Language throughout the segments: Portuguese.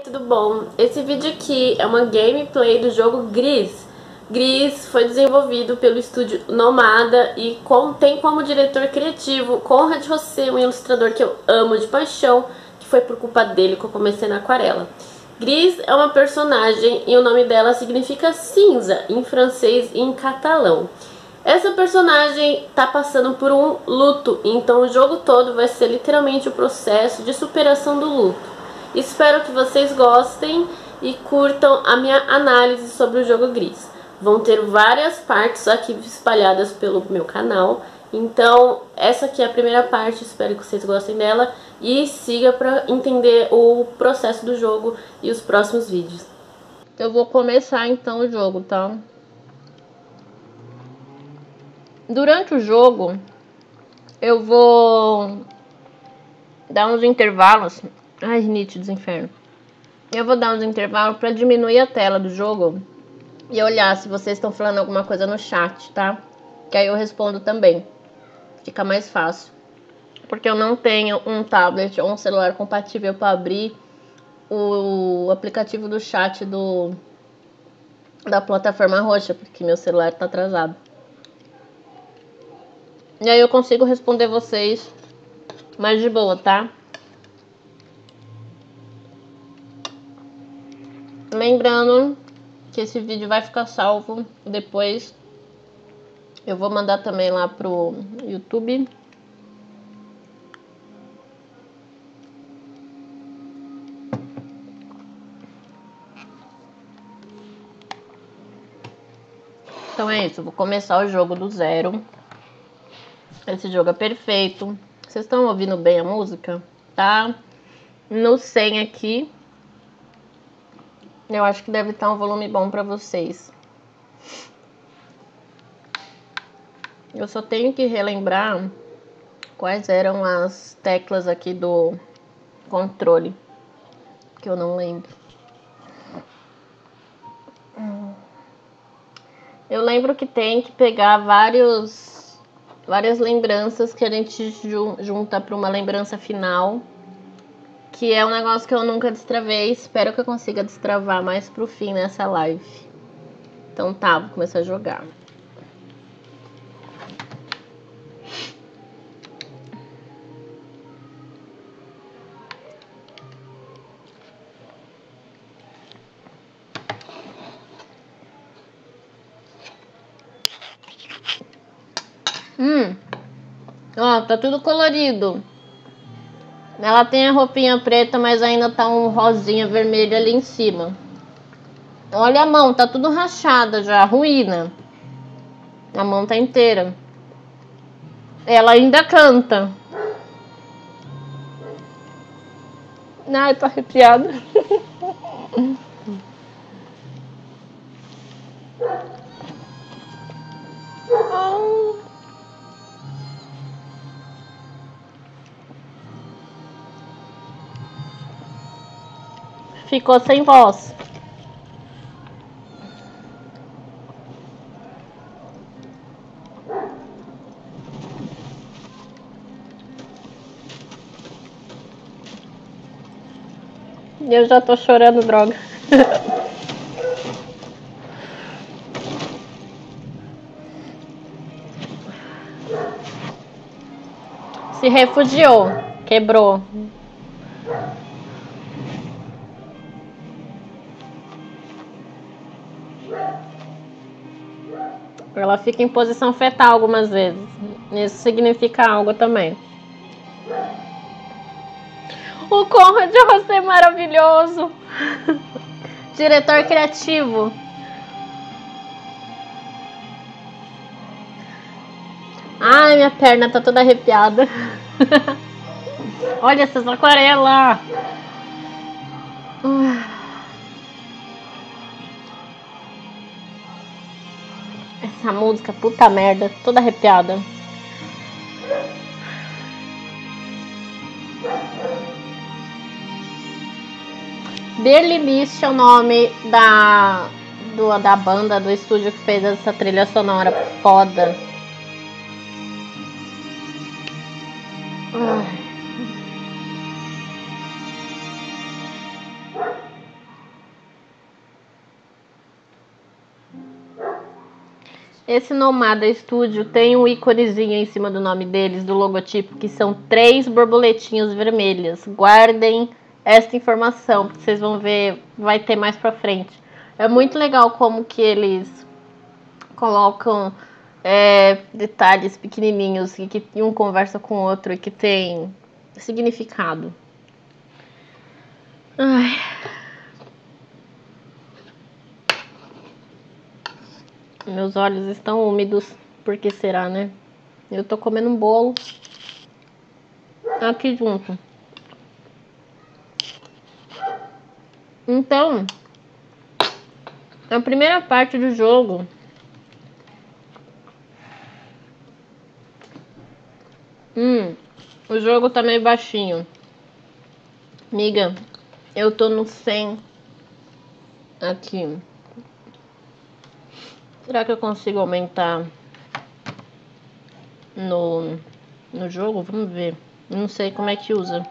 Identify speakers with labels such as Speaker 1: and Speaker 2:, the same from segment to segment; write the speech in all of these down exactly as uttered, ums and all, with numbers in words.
Speaker 1: Tudo bom? Esse vídeo aqui é uma gameplay do jogo Gris. Gris foi desenvolvido pelo estúdio Nomada e com, tem como diretor criativo Conrad José, um ilustrador que eu amo de paixão, que foi por culpa dele que eu comecei na aquarela. Gris é uma personagem e o nome dela significa cinza em francês e em catalão. Essa personagem tá passando por um luto, então o jogo todo vai ser literalmente o processo de superação do luto. Espero que vocês gostem e curtam a minha análise sobre o jogo Gris. Vão ter várias partes aqui espalhadas pelo meu canal, então essa aqui é a primeira parte, espero que vocês gostem dela e siga para entender o processo do jogo e os próximos vídeos. Eu vou começar então o jogo, tá? Durante o jogo, eu vou dar uns intervalos. Ai, nítidos, inferno. Eu vou dar uns intervalos pra diminuir a tela do jogo e olhar se vocês estão falando alguma coisa no chat, tá? Que aí eu respondo também. Fica mais fácil. Porque eu não tenho um tablet ou um celular compatível pra abrir o aplicativo do chat do da plataforma roxa, porque meu celular tá atrasado. E aí eu consigo responder vocês mais de boa, tá? Lembrando que esse vídeo vai ficar salvo depois. Eu vou mandar também lá pro YouTube. Então é isso, eu vou começar o jogo do zero. Esse jogo é perfeito. Vocês estão ouvindo bem a música? Tá? No cem aqui. Eu acho que deve estar um volume bom pra vocês. Eu só tenho que relembrar quais eram as teclas aqui do controle, que eu não lembro. Eu lembro que tem que pegar vários várias lembranças que a gente junta para uma lembrança final, que é um negócio que eu nunca destravei. Espero que eu consiga destravar mais pro fim nessa live. Então tá, vou começar a jogar. Hum, ó, tá tudo colorido. Ela tem a roupinha preta, mas ainda tá um rosinha vermelho ali em cima. Olha a mão, tá tudo rachada já, ruína. A mão tá inteira. Ela ainda canta. Ai, tô arrepiada. Ficou sem voz. Eu já tô chorando, droga. Se refugiou, quebrou. Ela fica em posição fetal algumas vezes. Isso significa algo também. O Conrad José é maravilhoso. Diretor criativo. Ai, minha perna tá toda arrepiada. Olha essas aquarelas. Essa música, puta merda, toda arrepiada. Berlinist é o nome da, do, da banda, do estúdio que fez essa trilha sonora foda. Ai. Esse Nomada Studio tem um íconezinho em cima do nome deles, do logotipo, que são três borboletinhas vermelhas. Guardem essa informação, porque vocês vão ver, vai ter mais pra frente. É muito legal como que eles colocam é, detalhes pequenininhos e que um conversa com o outro e que tem significado. Ai... Meus olhos estão úmidos. Por que será, né? Eu tô comendo um bolo aqui junto. Então, a primeira parte do jogo Hum, o jogo tá meio baixinho. Miga, eu tô no cem aqui. Será que eu consigo aumentar no, no jogo? Vamos ver. Não sei como é que usa.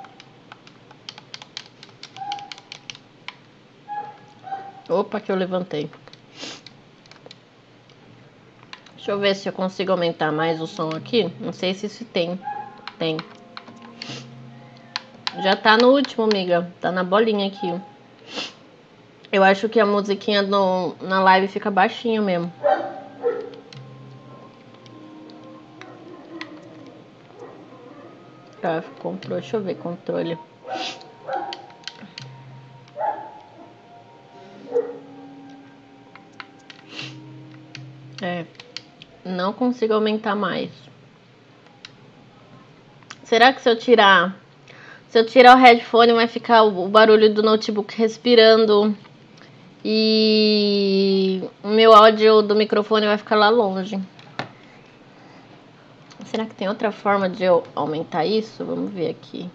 Speaker 1: Opa, que eu levantei. Deixa eu ver se eu consigo aumentar mais o som aqui. Não sei se isso tem. Tem. Já tá no último, amiga. Tá na bolinha aqui. Eu acho que a musiquinha no, na live fica baixinho mesmo. Tá, controle. Deixa eu ver, controle. É. Não consigo aumentar mais. Será que se eu tirar... Se eu tirar o headphone vai ficar o barulho do notebook respirando... E o meu áudio do microfone vai ficar lá longe. Será que tem outra forma de eu aumentar isso? Vamos ver aqui.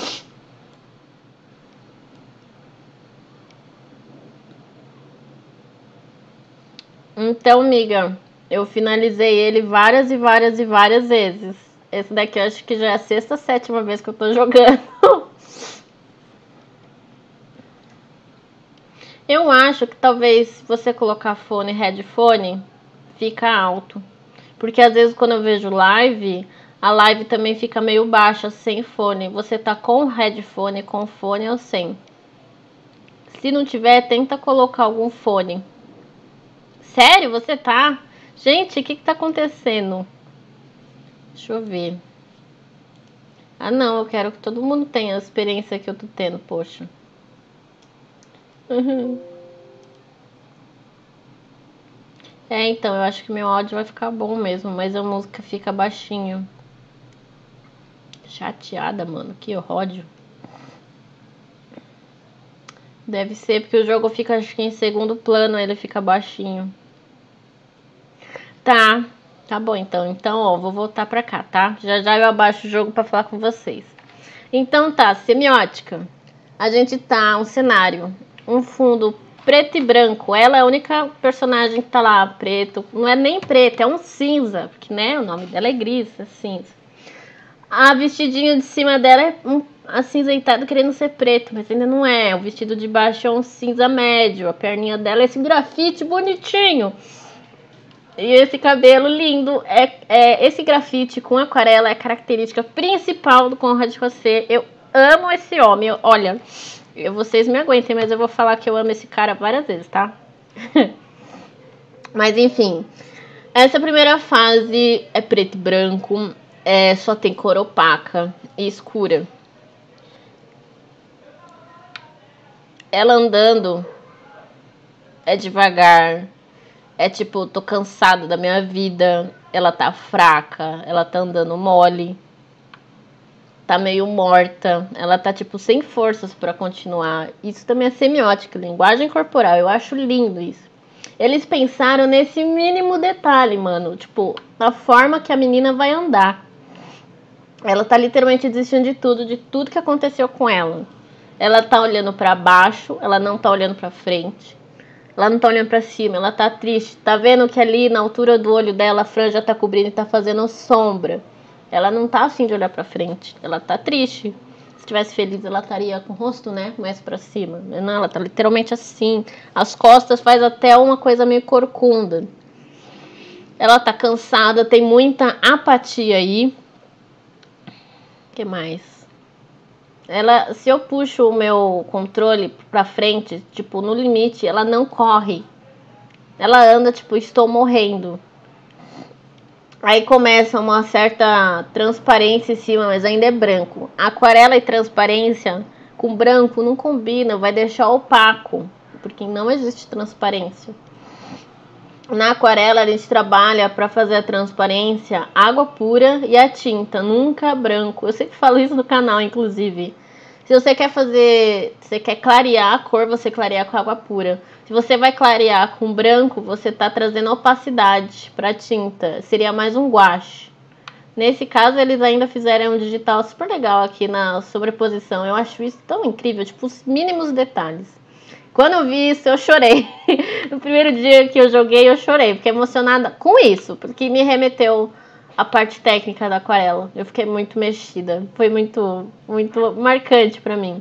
Speaker 1: Então, amiga, eu finalizei ele várias e várias e várias vezes. Esse daqui eu acho que já é a sexta, sétima vez que eu tô jogando. Eu acho que talvez se você colocar fone, headphone, fica alto. Porque às vezes quando eu vejo live, a live também fica meio baixa, sem fone. Você tá com headphone, com fone ou sem. Se não tiver, tenta colocar algum fone. Sério? Você tá? Gente, o que que tá acontecendo? Deixa eu ver. Ah, não, eu quero que todo mundo tenha a experiência que eu tô tendo, poxa. Uhum. É, então, eu acho que meu áudio vai ficar bom mesmo, mas a música fica baixinho. Chateada, mano, que ódio. Deve ser porque o jogo fica, acho que em segundo plano, ele fica baixinho. Tá, tá bom então. Então, ó, vou voltar pra cá, tá? Já já eu abaixo o jogo pra falar com vocês. Então tá, semiótica. A gente tá, um cenário, um fundo preto e branco. Ela é a única personagem que tá lá, preto. Não é nem preto, é um cinza, porque, né, o nome dela é Gris, é cinza. A vestidinho de cima dela é um acinzentado querendo ser preto, mas ainda não é. O vestido de baixo é um cinza médio. A perninha dela é esse grafite bonitinho. E esse cabelo lindo. É, é esse grafite com aquarela é a característica principal do Conrad José. Eu amo esse homem. Eu, olha, eu, vocês me aguentem, mas eu vou falar que eu amo esse cara várias vezes, tá? Mas enfim. Essa primeira fase é preto e branco. É, só tem cor opaca e escura. Ela andando é devagar. É tipo, tô cansado da minha vida. Ela tá fraca. Ela tá andando mole. Tá meio morta. Ela tá tipo sem forças pra continuar. Isso também é semiótica, linguagem corporal. Eu acho lindo isso. Eles pensaram nesse mínimo detalhe, mano. Tipo, na forma que a menina vai andar. Ela tá literalmente desistindo de tudo, de tudo que aconteceu com ela. Ela tá olhando pra baixo, ela não tá olhando pra frente. Ela não tá olhando pra cima, ela tá triste. Tá vendo que ali na altura do olho dela a franja tá cobrindo e tá fazendo sombra. Ela não tá afim de olhar pra frente, ela tá triste. Se tivesse feliz, ela estaria com o rosto, né, mais pra cima. Não, ela tá literalmente assim. As costas faz até uma coisa meio corcunda. Ela tá cansada, tem muita apatia aí. O que mais? Ela, se eu puxo o meu controle pra frente, tipo, no limite, ela não corre. Ela anda, tipo, estou morrendo. Aí começa uma certa transparência em cima, mas ainda é branco. Aquarela e transparência com branco não combina, vai deixar opaco, porque não existe transparência. Na aquarela a gente trabalha para fazer a transparência, água pura e a tinta, nunca branco. Eu sempre falo isso no canal, inclusive. Se você quer fazer, você quer clarear a cor, você clareia com água pura. Se você vai clarear com branco, você está trazendo opacidade para a tinta. Seria mais um guache. Nesse caso, eles ainda fizeram um digital super legal aqui na sobreposição. Eu acho isso tão incrível, tipo, os mínimos detalhes. Quando eu vi isso, eu chorei. No primeiro dia que eu joguei, eu chorei. Fiquei emocionada com isso, porque me remeteu à parte técnica da aquarela. Eu fiquei muito mexida. Foi muito, muito marcante pra mim.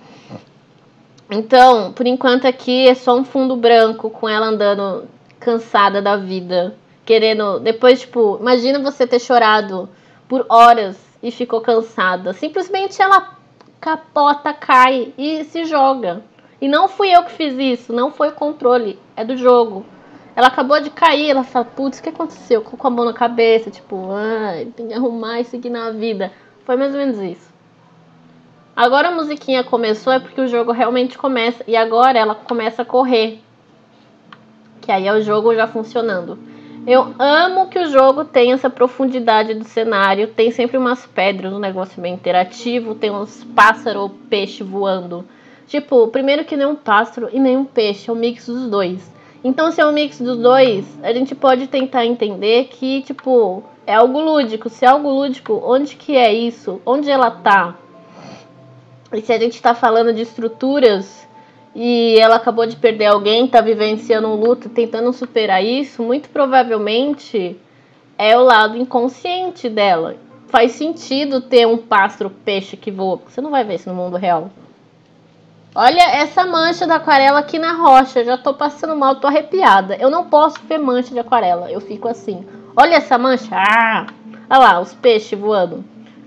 Speaker 1: Então, por enquanto aqui é só um fundo branco com ela andando cansada da vida. Querendo... Depois, tipo, imagina você ter chorado por horas e ficou cansada. Simplesmente ela capota, cai e se joga. E não fui eu que fiz isso, não foi o controle, é do jogo. Ela acabou de cair, ela fala, putz, o que aconteceu? Com a mão na cabeça, tipo, ai, tem que arrumar e seguir na vida. Foi mais ou menos isso. Agora a musiquinha começou, é porque o jogo realmente começa, e agora ela começa a correr. Que aí é o jogo já funcionando. Eu amo que o jogo tem essa profundidade do cenário, tem sempre umas pedras, um negócio bem interativo, tem uns pássaros ou peixe voando. Tipo, primeiro que nem um pássaro e nem um peixe, é um mix dos dois. Então, se é um mix dos dois, a gente pode tentar entender que, tipo, é algo lúdico. Se é algo lúdico, onde que é isso? Onde ela tá? E se a gente tá falando de estruturas e ela acabou de perder alguém, tá vivenciando um luto, tentando superar isso, muito provavelmente é o lado inconsciente dela. Faz sentido ter um pássaro peixe que voa, porque você não vai ver isso no mundo real. Olha essa mancha da aquarela aqui na rocha. Já tô passando mal, tô arrepiada. Eu não posso ver mancha de aquarela. Eu fico assim. Olha essa mancha. Ah! Olha lá, os peixes voando.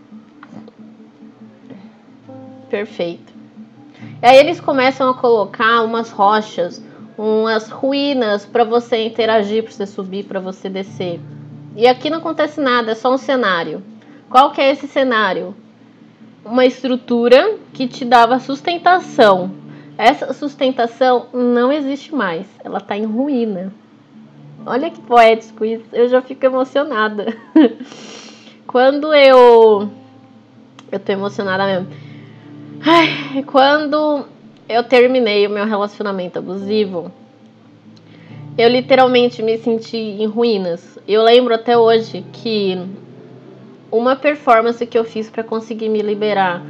Speaker 1: Perfeito. E aí eles começam a colocar umas rochas, umas ruínas para você interagir, para você subir, para você descer. E aqui não acontece nada, é só um cenário. Qual que é esse cenário? Uma estrutura que te dava sustentação. Essa sustentação não existe mais. Ela está em ruína. Olha que poético isso. Eu já fico emocionada. Quando eu... Eu tô emocionada mesmo. Ai, quando eu terminei o meu relacionamento abusivo, eu literalmente me senti em ruínas. Eu lembro até hoje que uma performance que eu fiz para conseguir me liberar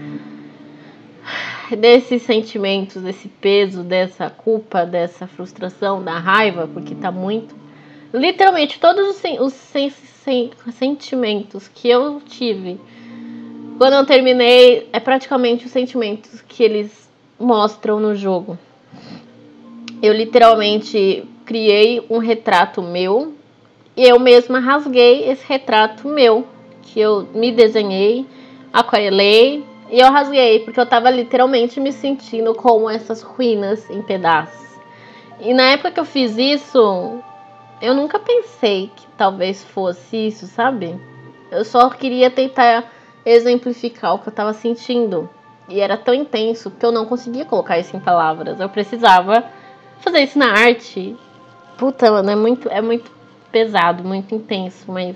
Speaker 1: desses sentimentos, desse peso, dessa culpa, dessa frustração, da raiva, porque tá muito... Literalmente, todos os, sen os sen sen sentimentos que eu tive quando eu terminei, é praticamente os sentimentos que eles mostram no jogo. Eu literalmente criei um retrato meu e eu mesma rasguei esse retrato meu, que eu me desenhei, aquarelei e eu rasguei, porque eu tava literalmente me sentindo como essas ruínas em pedaços. E na época que eu fiz isso, eu nunca pensei que talvez fosse isso, sabe? Eu só queria tentar exemplificar o que eu tava sentindo. E era tão intenso que eu não conseguia colocar isso em palavras. Eu precisava fazer isso na arte. Puta, mano, é muito, é muito pesado, muito intenso, mas...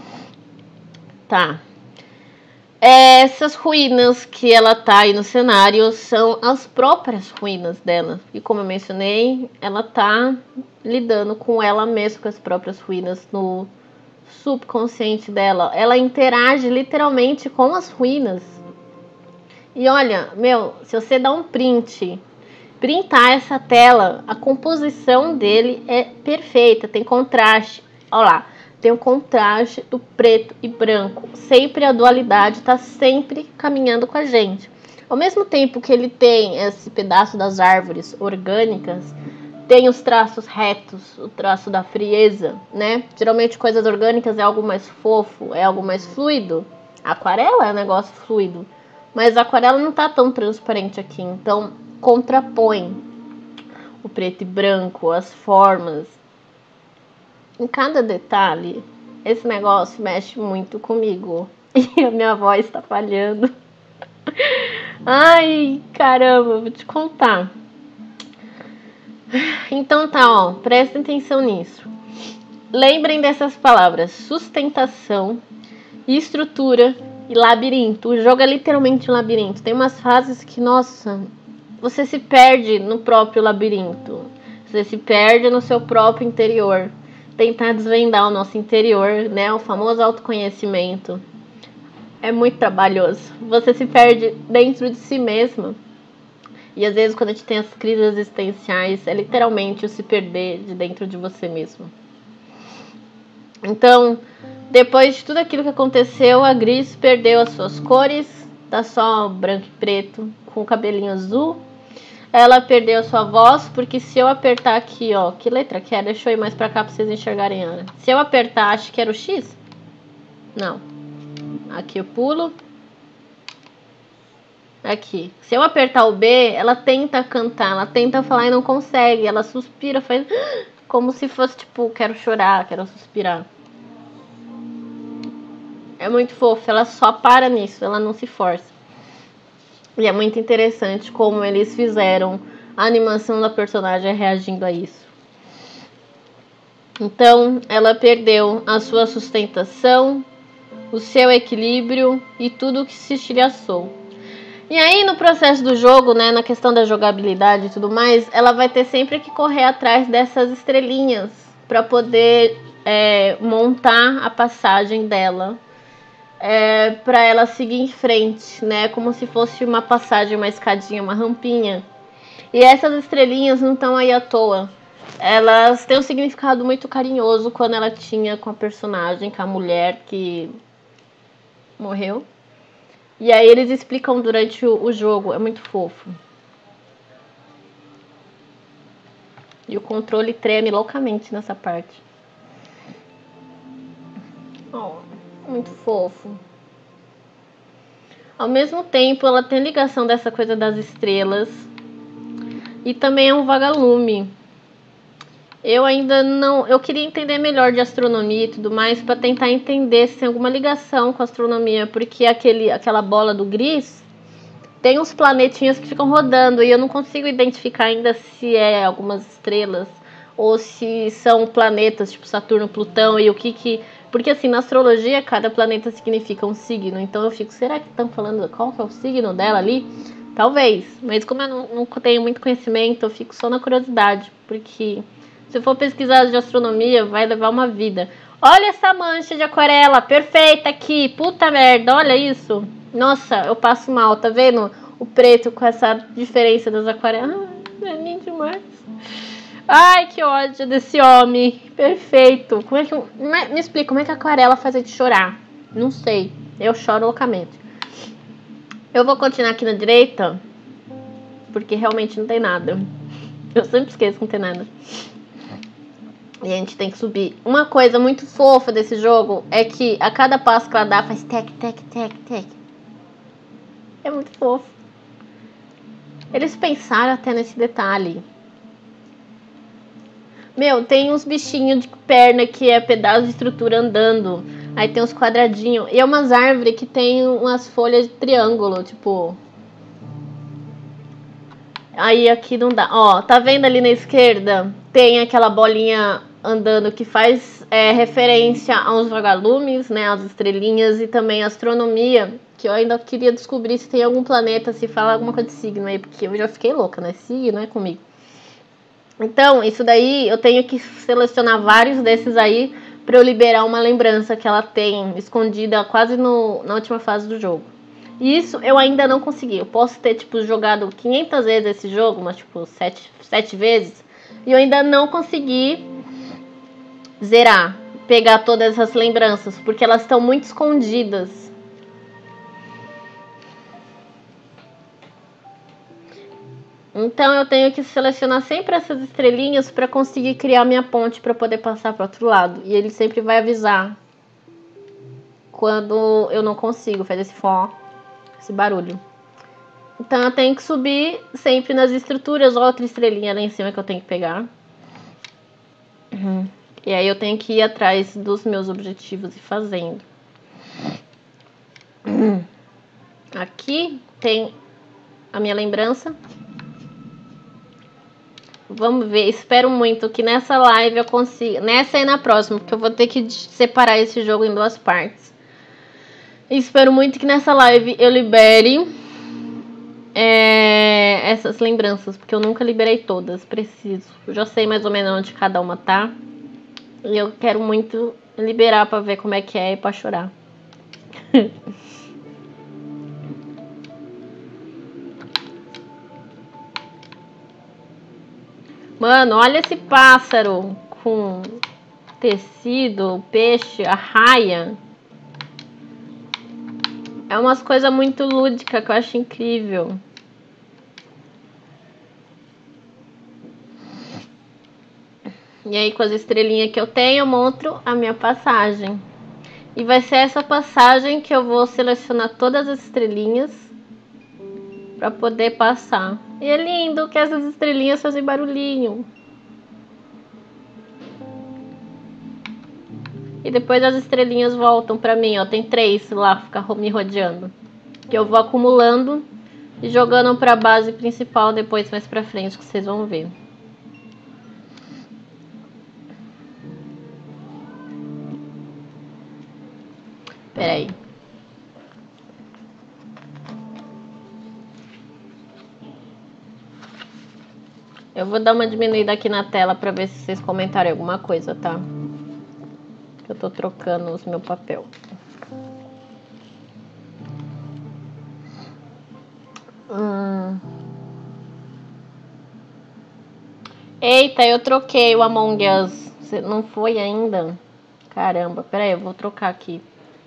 Speaker 1: Tá. Essas ruínas que ela tá aí no cenário são as próprias ruínas dela. E como eu mencionei, ela tá lidando com ela mesma, com as próprias ruínas no subconsciente dela. Ela interage literalmente com as ruínas. E olha, meu, se você dá um print, printar essa tela, a composição dele é perfeita, tem contraste. Olha lá. Tem o contraste do preto e branco. Sempre a dualidade está sempre caminhando com a gente. Ao mesmo tempo que ele tem esse pedaço das árvores orgânicas, tem os traços retos, o traço da frieza, né? Geralmente coisas orgânicas é algo mais fofo, é algo mais fluido. A aquarela é um negócio fluido, mas a aquarela não tá tão transparente aqui, então contrapõe o preto e branco, as formas. Em cada detalhe, esse negócio mexe muito comigo. E a minha voz tá falhando. Ai, caramba, vou te contar. Então tá, ó, prestem atenção nisso. Lembrem dessas palavras: sustentação, estrutura e labirinto. O jogo é literalmente um labirinto. Tem umas fases que, nossa, você se perde no próprio labirinto. Você se perde no seu próprio interior. Tentar desvendar o nosso interior, né? O famoso autoconhecimento. É muito trabalhoso. Você se perde dentro de si mesma. E às vezes quando a gente tem as crises existenciais, é literalmente o se perder de dentro de você mesmo. Então, depois de tudo aquilo que aconteceu, a Gris perdeu as suas cores, tá só branco e preto, com o cabelinho azul. Ela perdeu a sua voz, porque se eu apertar aqui, ó, que letra que é? Deixa eu ir mais pra cá pra vocês enxergarem ela. Se eu apertar, acho que era o X? Não. Aqui eu pulo. Aqui. Se eu apertar o B, ela tenta cantar, ela tenta falar e não consegue. Ela suspira, faz como se fosse tipo, quero chorar, quero suspirar. É muito fofo, ela só para nisso, ela não se força. E é muito interessante como eles fizeram a animação da personagem reagindo a isso. Então, ela perdeu a sua sustentação, o seu equilíbrio e tudo que se estilhaçou. E aí, no processo do jogo, né, na questão da jogabilidade e tudo mais, ela vai ter sempre que correr atrás dessas estrelinhas para poder é, montar a passagem dela, é, para ela seguir em frente, né, como se fosse uma passagem, uma escadinha, uma rampinha. E essas estrelinhas não estão aí à toa. Elas têm um significado muito carinhoso quando ela tinha com a personagem, com a mulher que morreu. E aí eles explicam durante o, o jogo, é muito fofo. E o controle treme loucamente nessa parte. Oh, muito fofo. Ao mesmo tempo, ela tem ligação dessa coisa das estrelas. E também é um vagalume. Eu ainda não... Eu queria entender melhor de astronomia e tudo mais, para tentar entender se tem alguma ligação com a astronomia, porque aquele, aquela bola do Gris tem uns planetinhas que ficam rodando e eu não consigo identificar ainda se é algumas estrelas ou se são planetas, tipo Saturno, Plutão e o que que... Porque assim, na astrologia, cada planeta significa um signo, então eu fico, será que estão falando qual que é o signo dela ali? Talvez, mas como eu não, não tenho muito conhecimento, eu fico só na curiosidade, porque... Se eu for pesquisar de astronomia, vai levar uma vida. Olha essa mancha de aquarela, perfeita aqui. Puta merda, olha isso. Nossa, eu passo mal, tá vendo? O preto com essa diferença das aquarelas. Ah, é lindo demais. Ai, que ódio desse homem. Perfeito. Como é que... Me explica, como é que a aquarela faz a gente chorar? Não sei. Eu choro loucamente. Eu vou continuar aqui na direita, porque realmente não tem nada. Eu sempre esqueço que não tem nada. E a gente tem que subir. Uma coisa muito fofa desse jogo é que a cada passo que ela dá faz tec, tec, tec, tec. É muito fofo. Eles pensaram até nesse detalhe. Meu, tem uns bichinhos de perna que é pedaço de estrutura andando. Aí tem uns quadradinhos. E é umas árvores que tem umas folhas de triângulo, tipo... Aí aqui não dá. Ó, tá vendo ali na esquerda? Tem aquela bolinha andando que faz é, referência aos vagalumes, né, às estrelinhas e também à astronomia, que eu ainda queria descobrir se tem algum planeta, se fala alguma coisa de signo aí, porque eu já fiquei louca, né, signo é comigo. Então, isso daí eu tenho que selecionar vários desses aí para eu liberar uma lembrança que ela tem escondida quase no, na última fase do jogo. E isso eu ainda não consegui. Eu posso ter, tipo, jogado quinhentas vezes esse jogo, mas, tipo, sete, sete vezes, e eu ainda não consegui zerar, pegar todas essas lembranças, porque elas estão muito escondidas. Então eu tenho que selecionar sempre essas estrelinhas para conseguir criar minha ponte para poder passar para outro lado. E ele sempre vai avisar quando eu não consigo fazer esse fó, esse barulho. Então eu tenho que subir sempre nas estruturas, outra estrelinha lá em cima que eu tenho que pegar. Uhum. E aí eu tenho que ir atrás dos meus objetivos e fazendo. Uhum. Aqui tem a minha lembrança. Vamos ver, espero muito que nessa live eu consiga, nessa e na próxima, porque eu vou ter que separar esse jogo em duas partes. E espero muito que nessa live eu libere é, essas lembranças, porque eu nunca liberei todas, preciso. Eu já sei mais ou menos onde cada uma tá. E eu quero muito liberar pra ver como é que é e pra chorar. Mano, olha esse pássaro com tecido, peixe, arraia. É umas coisas muito lúdicas que eu acho incrível. E aí com as estrelinhas que eu tenho, eu monto a minha passagem. E vai ser essa passagem que eu vou selecionar todas as estrelinhas para poder passar. E é lindo que essas estrelinhas fazem barulhinho. E depois as estrelinhas voltam para mim, ó. Tem três lá, ficar me rodeando. Que eu vou acumulando e jogando para a base principal depois mais para frente, que vocês vão ver. Pera aí. Eu vou dar uma diminuída aqui na tela para ver se vocês comentarem alguma coisa, tá? Eu tô trocando os meu papel. Hum. Eita, eu troquei o Among Us. Não foi ainda? Caramba, peraí, eu vou trocar aqui.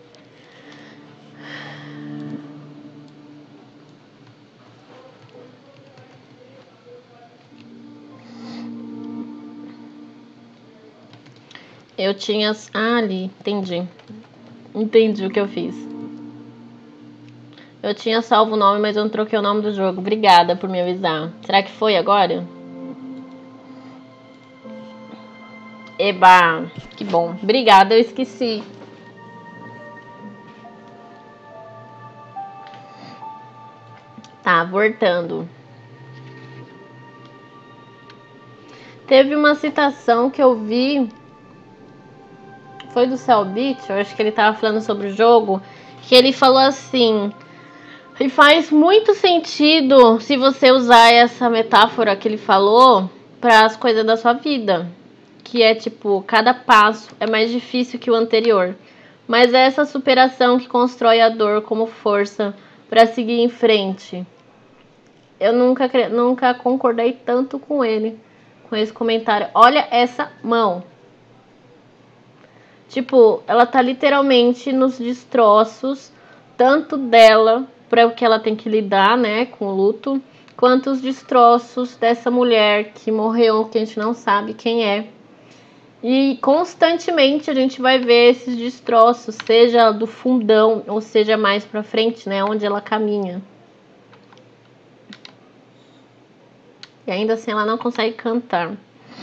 Speaker 1: Eu tinha... Ah, ali, entendi. Entendi o que eu fiz. Eu tinha salvo o nome, mas eu não troquei o nome do jogo. Obrigada por me avisar. Será que foi agora? Eba, que bom. Obrigada, eu esqueci. Tá, voltando. Teve uma citação que eu vi... Foi do Cellbit, eu acho que ele tava falando sobre o jogo, que ele falou assim, e faz muito sentido se você usar essa metáfora que ele falou para as coisas da sua vida, que é tipo, cada passo é mais difícil que o anterior, mas é essa superação que constrói a dor como força para seguir em frente. Eu nunca, nunca concordei tanto com ele, com esse comentário. Olha essa mão. Tipo, ela tá literalmente nos destroços, tanto dela, para o que ela tem que lidar, né, com o luto, quanto os destroços dessa mulher que morreu, que a gente não sabe quem é. E constantemente a gente vai ver esses destroços, seja do fundão, ou seja mais pra frente, né, onde ela caminha. E ainda assim ela não consegue cantar.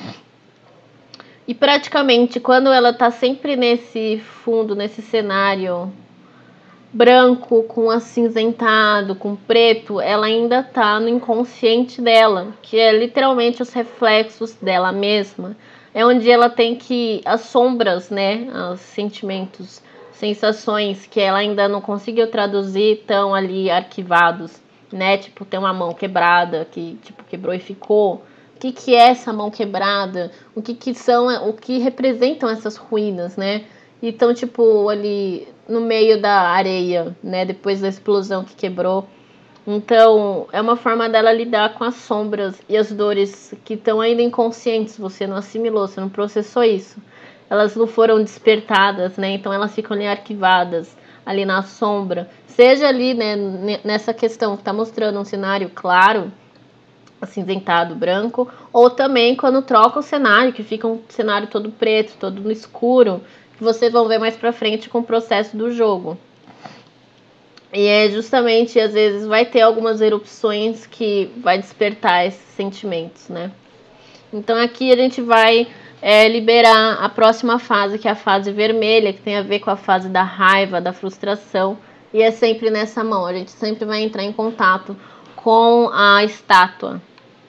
Speaker 1: E praticamente quando ela tá sempre nesse fundo, nesse cenário branco, com acinzentado, com preto, ela ainda tá no inconsciente dela, que é literalmente os reflexos dela mesma. É onde ela tem que... as sombras, né, os sentimentos, sensações que ela ainda não conseguiu traduzir, estão ali arquivados, né? Tipo, tem uma mão quebrada que tipo quebrou e ficou. O que, que é essa mão quebrada? O que, que são, o que representam essas ruínas, né? E estão, tipo, ali no meio da areia, né? Depois da explosão que quebrou. Então, é uma forma dela lidar com as sombras e as dores que estão ainda inconscientes. Você não assimilou, você não processou isso. Elas não foram despertadas, né? Então, elas ficam ali arquivadas, ali na sombra. Seja ali, né, nessa questão que está mostrando um cenário claro, acinzentado, branco, ou também quando troca o cenário, que fica um cenário todo preto, todo no escuro, que vocês vão ver mais pra frente com o processo do jogo. E é justamente, às vezes, vai ter algumas erupções que vai despertar esses sentimentos, né? Então aqui a gente vai é, liberar a próxima fase, que é a fase vermelha, que tem a ver com a fase da raiva, da frustração, e é sempre nessa mão, a gente sempre vai entrar em contato com a estátua.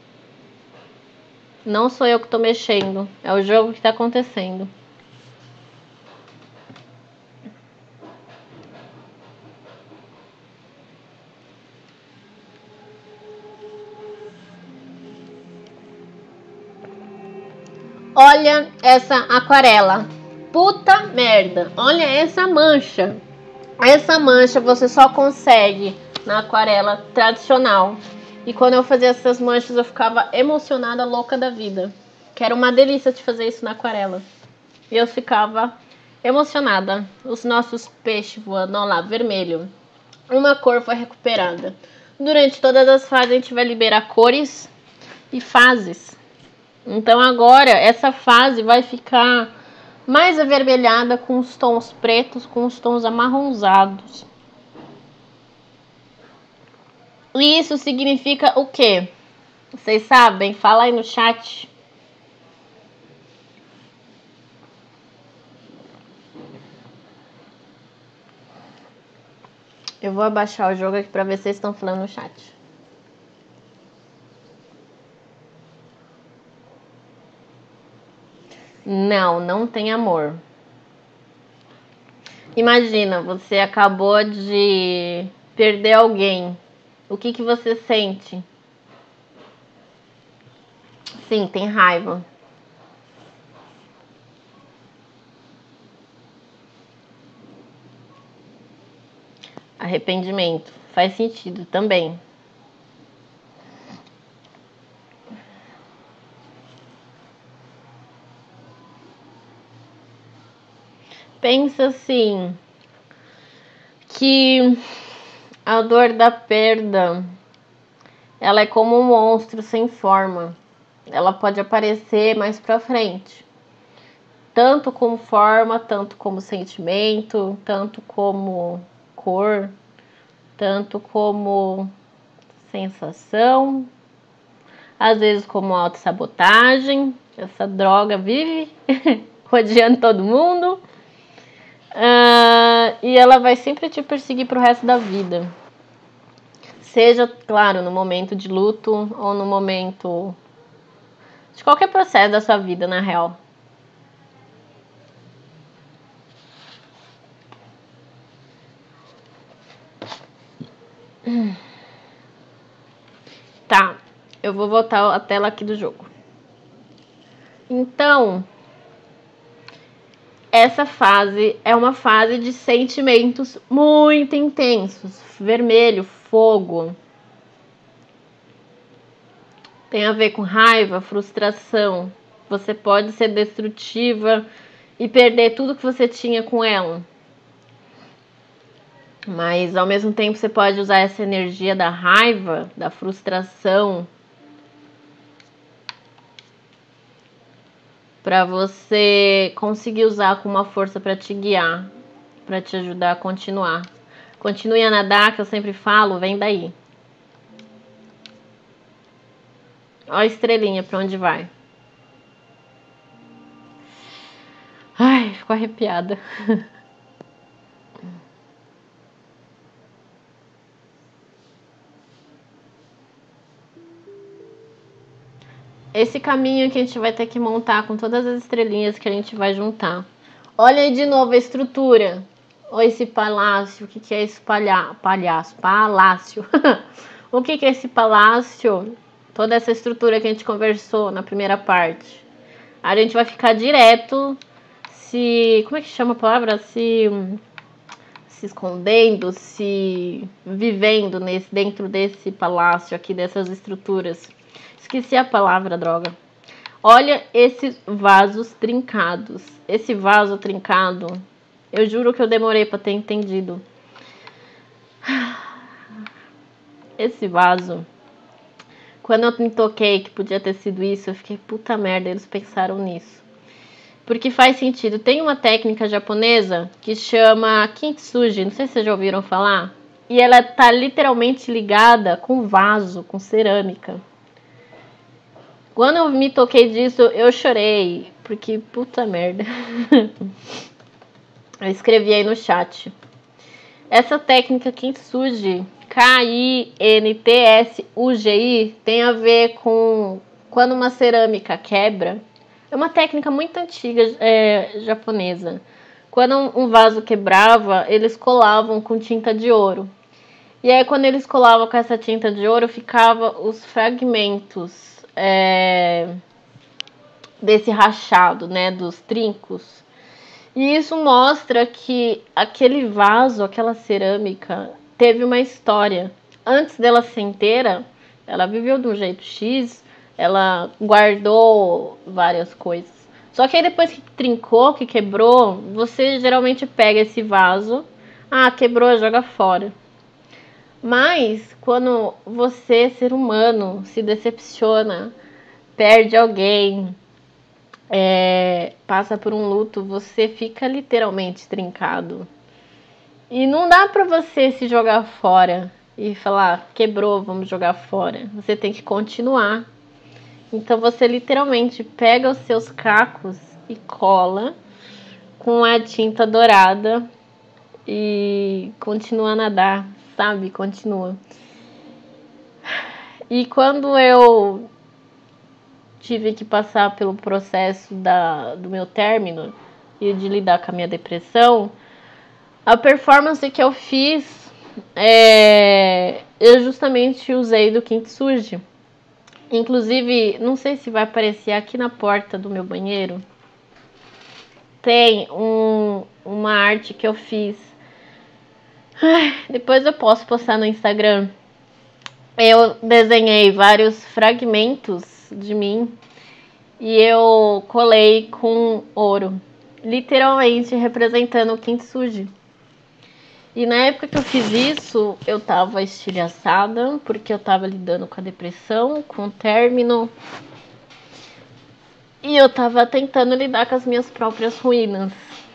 Speaker 1: Não sou eu que estou mexendo, é o jogo que está acontecendo. Olha essa aquarela. Puta merda. Olha essa mancha. Essa mancha você só consegue na aquarela tradicional. E quando eu fazia essas manchas eu ficava emocionada, louca da vida. Que era uma delícia de fazer isso na aquarela. E eu ficava emocionada. Os nossos peixes voando, olha lá, vermelho. Uma cor foi recuperada. Durante todas as fases a gente vai liberar cores e fases. Então agora essa fase vai ficar mais avermelhada, com os tons pretos, com os tons amarronzados. E isso significa o quê? Vocês sabem? Fala aí no chat. Eu vou abaixar o jogo aqui para ver se vocês estão falando no chat. Não, não tem amor. Imagina, você acabou de perder alguém. O que que você sente? Sim, tem raiva. Arrependimento. Faz sentido também. Pensa assim, que a dor da perda, ela é como um monstro sem forma. Ela pode aparecer mais pra frente. Tanto como forma, tanto como sentimento, tanto como cor, tanto como sensação, às vezes como autossabotagem. Essa droga vive rodeando todo mundo. Uh, e ela vai sempre te perseguir pro resto da vida. Seja, claro, no momento de luto ou no momento de qualquer processo da sua vida, na real. Tá, eu vou voltar a tela aqui do jogo. Então, essa fase é uma fase de sentimentos muito intensos. Vermelho, fogo. Tem a ver com raiva, frustração. Você pode ser destrutiva e perder tudo que você tinha com ela. Mas ao mesmo tempo você pode usar essa energia da raiva, da frustração, para você conseguir usar com uma força para te guiar, para te ajudar a continuar. Continue a nadar, que eu sempre falo, vem daí. Olha a estrelinha para onde vai. Ai, fico arrepiada. Esse caminho que a gente vai ter que montar com todas as estrelinhas que a gente vai juntar. Olha aí de novo a estrutura. Olha esse palácio. O que, que é esse palha... palhaço? Palácio. O que, que é esse palácio? Toda essa estrutura que a gente conversou na primeira parte. A gente vai ficar direto se... Como é que chama a palavra? Se... Se escondendo, se vivendo nesse, dentro desse palácio aqui, dessas estruturas. Esqueci a palavra, droga. Olha esses vasos trincados. Esse vaso trincado, eu juro que eu demorei para ter entendido. Esse vaso Quando eu me toquei que podia ter sido isso, eu fiquei, puta merda, eles pensaram nisso. Porque faz sentido. Tem uma técnica japonesa que chama kintsugi, não sei se vocês já ouviram falar. E ela tá literalmente ligada com vaso, com cerâmica. Quando eu me toquei disso, eu chorei. Porque, puta merda. Eu escrevi aí no chat. Essa técnica kintsugi, K I N T S U G I, tem a ver com quando uma cerâmica quebra. É uma técnica muito antiga é, japonesa. Quando um vaso quebrava, eles colavam com tinta de ouro. E aí, quando eles colavam com essa tinta de ouro, ficava os fragmentos é, desse rachado, né, dos trincos. E isso mostra que aquele vaso, aquela cerâmica, teve uma história. Antes dela ser inteira, ela viveu de um jeito X, ela guardou várias coisas. Só que aí depois que trincou, que quebrou, você geralmente pega esse vaso, ah, quebrou, joga fora. Mas quando você, ser humano, se decepciona, perde alguém, é, passa por um luto, você fica literalmente trincado. E não dá pra você se jogar fora e falar, quebrou, vamos jogar fora. Você tem que continuar. Então você literalmente pega os seus cacos e cola com a tinta dourada e continua a nadar, sabe? Continua. E quando eu tive que passar pelo processo da, do meu término e de lidar com a minha depressão, a performance que eu fiz, é, eu justamente usei do kintsugi. Inclusive, não sei se vai aparecer aqui na porta do meu banheiro, tem um, uma arte que eu fiz. Ai, depois eu posso postar no Instagram. Eu desenhei vários fragmentos de mim e eu colei com ouro, literalmente representando o kintsugi. E na época que eu fiz isso, eu tava estilhaçada, porque eu tava lidando com a depressão, com o término. E eu tava tentando lidar com as minhas próprias ruínas.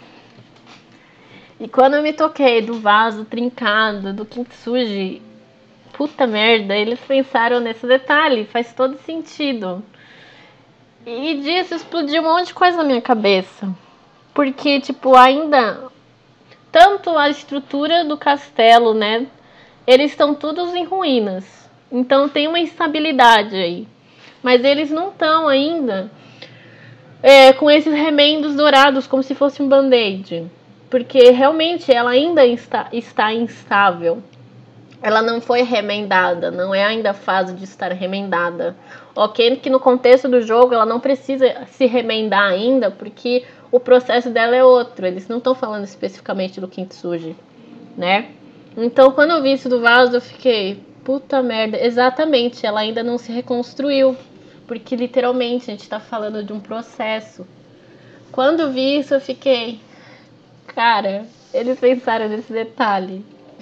Speaker 1: E quando eu me toquei do vaso trincado, do kintsugi, puta merda, eles pensaram nesse detalhe, faz todo sentido. E disso explodiu um monte de coisa na minha cabeça. Porque, tipo, ainda... Tanto a estrutura do castelo, né? Eles estão todos em ruínas. Então tem uma instabilidade aí. Mas eles não estão ainda é, com esses remendos dourados, como se fosse um band-aid. Porque realmente ela ainda está, está instável. Ela não foi remendada, não é ainda a fase de estar remendada. Ok, que no contexto do jogo ela não precisa se remendar ainda, porque o processo dela é outro. Eles não estão falando especificamente do kintsugi, né? Então, quando eu vi isso do vaso, eu fiquei, puta merda, exatamente, ela ainda não se reconstruiu, porque literalmente a gente tá falando de um processo. Quando eu vi isso, eu fiquei, cara, eles pensaram nesse detalhe.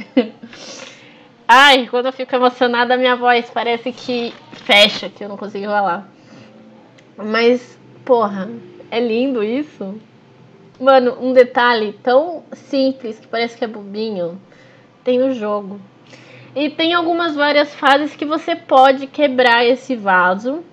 Speaker 1: Ai, quando eu fico emocionada, a minha voz parece que fecha, que eu não consigo falar. Mas, porra, é lindo isso. Mano, um detalhe tão simples que parece que é bobinho, tem no jogo. E tem algumas várias fases que você pode quebrar esse vaso.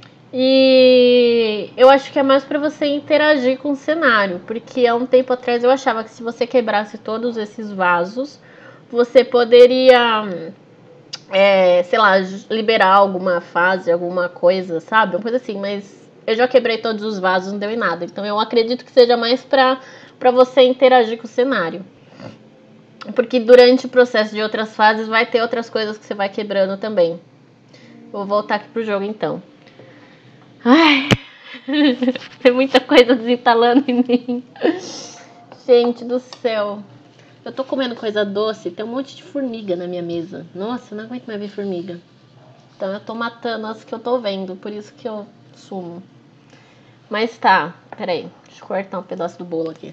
Speaker 1: E eu acho que é mais pra você interagir com o cenário. Porque há um tempo atrás eu achava que se você quebrasse todos esses vasos, você poderia, é, sei lá, liberar alguma fase, alguma coisa, sabe? Uma coisa assim, mas eu já quebrei todos os vasos, não deu em nada. Então eu acredito que seja mais pra, pra você interagir com o cenário. Porque durante o processo de outras fases vai ter outras coisas que você vai quebrando também. Vou voltar aqui pro jogo então. Ai, tem muita coisa desentalando em mim. Gente do céu. Eu tô comendo coisa doce, tem um monte de formiga na minha mesa. Nossa, eu não aguento mais ver formiga. Então eu tô matando as que eu tô vendo, por isso que eu sumo. Mas tá, peraí, deixa eu cortar um pedaço do bolo aqui.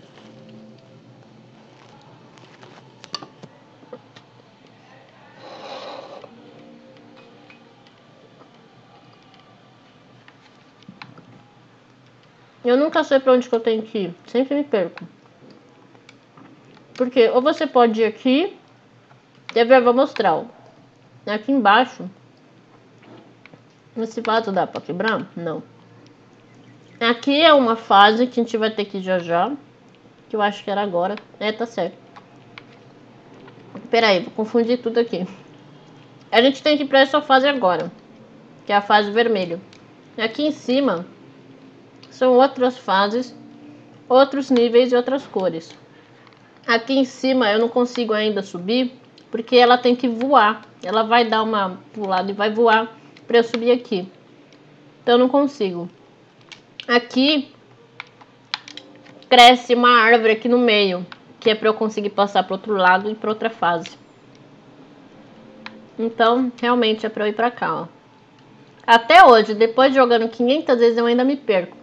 Speaker 1: Eu nunca sei pra onde que eu tenho que ir. Sempre me perco. Porque ou você pode ir aqui. Quer ver? Eu vou mostrar. Ó. Aqui embaixo. Esse vaso dá pra quebrar? Não. Aqui é uma fase que a gente vai ter que ir já já. Que eu acho que era agora. É, tá certo. Pera aí, vou confundir tudo aqui. A gente tem que ir pra essa fase agora. Que é a fase vermelha. Aqui em cima são outras fases, outros níveis e outras cores. Aqui em cima eu não consigo ainda subir, porque ela tem que voar. Ela vai dar uma pulada e vai voar para eu subir aqui. Então eu não consigo. Aqui cresce uma árvore aqui no meio, que é para eu conseguir passar para outro lado e para outra fase. Então realmente é para eu ir para cá, ó. Até hoje, depois de jogando quinhentas vezes, eu ainda me perco.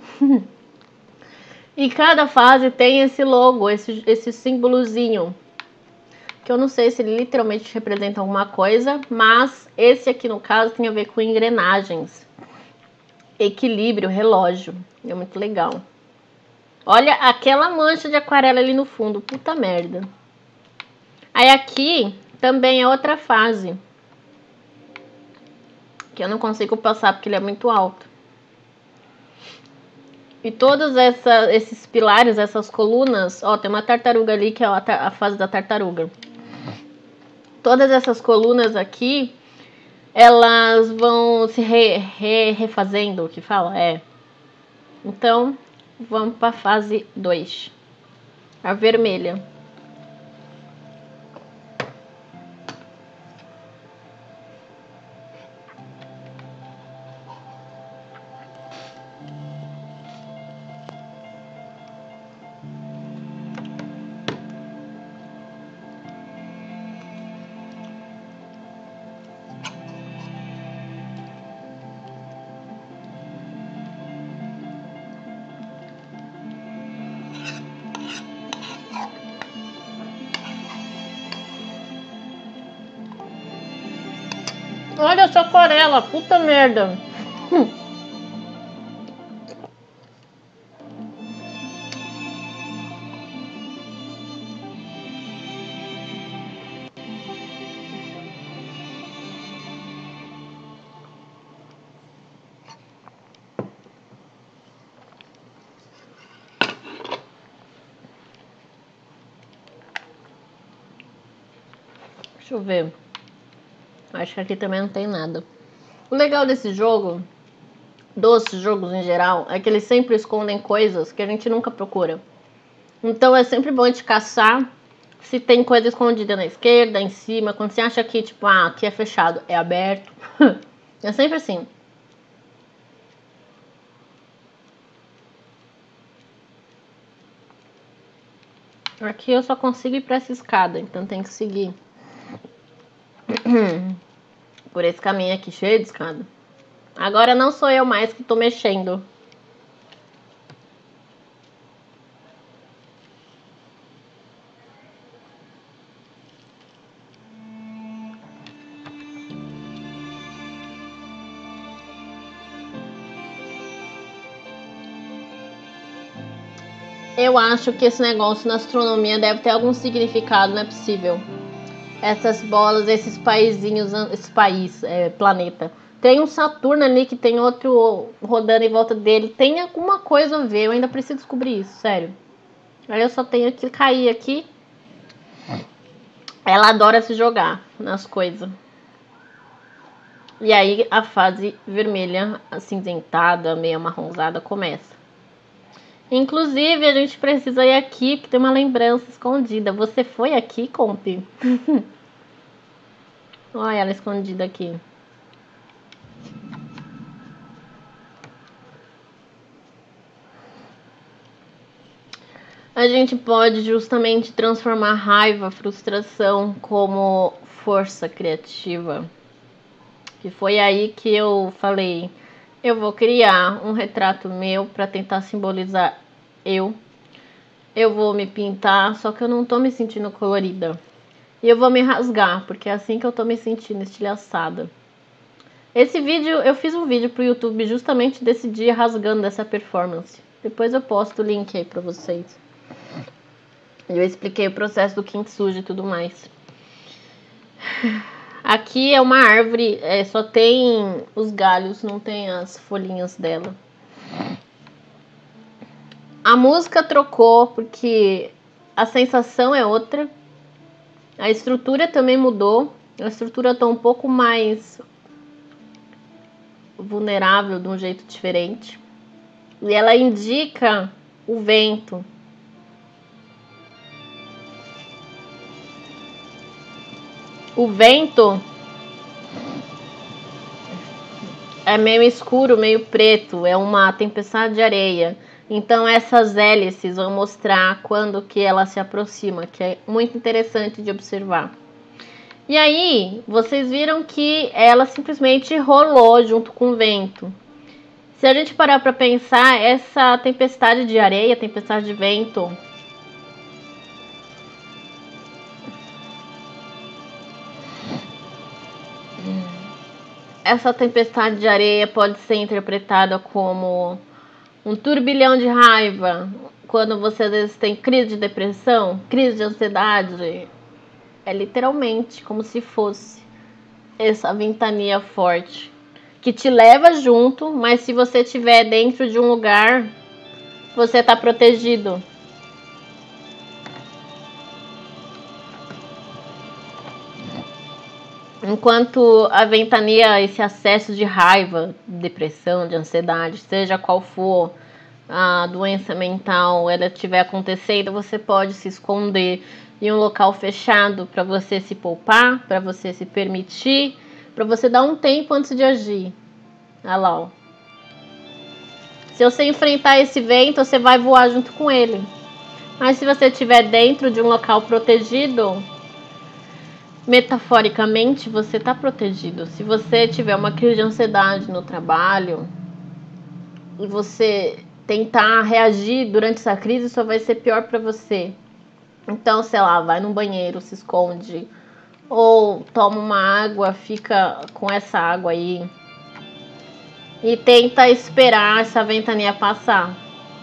Speaker 1: E cada fase tem esse logo, esse, esse símbolozinho. Que eu não sei se ele literalmente representa alguma coisa, mas esse aqui no caso tem a ver com engrenagens. Equilíbrio, relógio. É muito legal. Olha aquela mancha de aquarela ali no fundo, puta merda. Aí aqui também é outra fase. Que eu não consigo passar porque ele é muito alto. E todos essa, esses pilares, essas colunas... Ó, tem uma tartaruga ali que é a, a fase da tartaruga. Todas essas colunas aqui, elas vão se re, re, refazendo, o que fala? É. Então, vamos para a fase dois. A vermelha. Olha essa aquarela, puta merda. Hum. Deixa eu ver. Acho que aqui também não tem nada. O legal desse jogo, dos jogos em geral, é que eles sempre escondem coisas que a gente nunca procura. Então é sempre bom a gente caçar se tem coisa escondida na esquerda, em cima. Quando você acha que, tipo, ah, aqui é fechado, é aberto. É sempre assim. Aqui eu só consigo ir pra essa escada, então tem que seguir por esse caminho aqui, cheio de escada. Agora não sou eu mais que tô mexendo. Eu acho que esse negócio na astronomia deve ter algum significado, não é possível. Essas bolas, esses paizinhos, esse país, é, planeta. Tem um Saturno ali que tem outro rodando em volta dele. Tem alguma coisa a ver, eu ainda preciso descobrir isso, sério. Aí eu só tenho que cair aqui. Ela adora se jogar nas coisas. E aí a fase vermelha, acinzentada, meio amarronzada, começa. Inclusive, a gente precisa ir aqui, porque tem uma lembrança escondida. Você foi aqui, Compi? Olha ela escondida aqui. A gente pode justamente transformar raiva, frustração como força criativa. Que foi aí que eu falei, eu vou criar um retrato meu para tentar simbolizar eu. Eu vou me pintar, só que eu não tô me sentindo colorida. E eu vou me rasgar, porque é assim que eu tô me sentindo estilhaçada. Esse vídeo, eu fiz um vídeo pro YouTube justamente desse dia rasgando essa performance. Depois eu posto o link aí pra vocês. Eu expliquei o processo do kintsugi e tudo mais. Aqui é uma árvore, é, só tem os galhos, não tem as folhinhas dela. A música trocou porque a sensação é outra. A estrutura também mudou. A estrutura tá um pouco mais vulnerável de um jeito diferente. E ela indica o vento. O vento é meio escuro, meio preto, é uma tempestade de areia. Então essas hélices vão mostrar quando que ela se aproxima, que é muito interessante de observar. E aí, vocês viram que ela simplesmente rolou junto com o vento. Se a gente parar para pensar, essa tempestade de areia, tempestade de vento, essa tempestade de areia pode ser interpretada como um turbilhão de raiva, quando você às vezes tem crise de depressão, crise de ansiedade. É literalmente como se fosse essa ventania forte que te leva junto, mas se você estiver dentro de um lugar, você está protegido. Enquanto a ventania, esse acesso de raiva, depressão, de ansiedade, seja qual for a doença mental, ela estiver acontecendo, você pode se esconder em um local fechado para você se poupar, para você se permitir, para você dar um tempo antes de agir. Olha lá, ó. Se você enfrentar esse vento, você vai voar junto com ele. Mas se você estiver dentro de um local protegido, metaforicamente, você está protegido. Se você tiver uma crise de ansiedade no trabalho e você tentar reagir durante essa crise, só vai ser pior para você. Então, sei lá, vai no banheiro, se esconde, ou toma uma água, fica com essa água aí e tenta esperar essa ventania passar.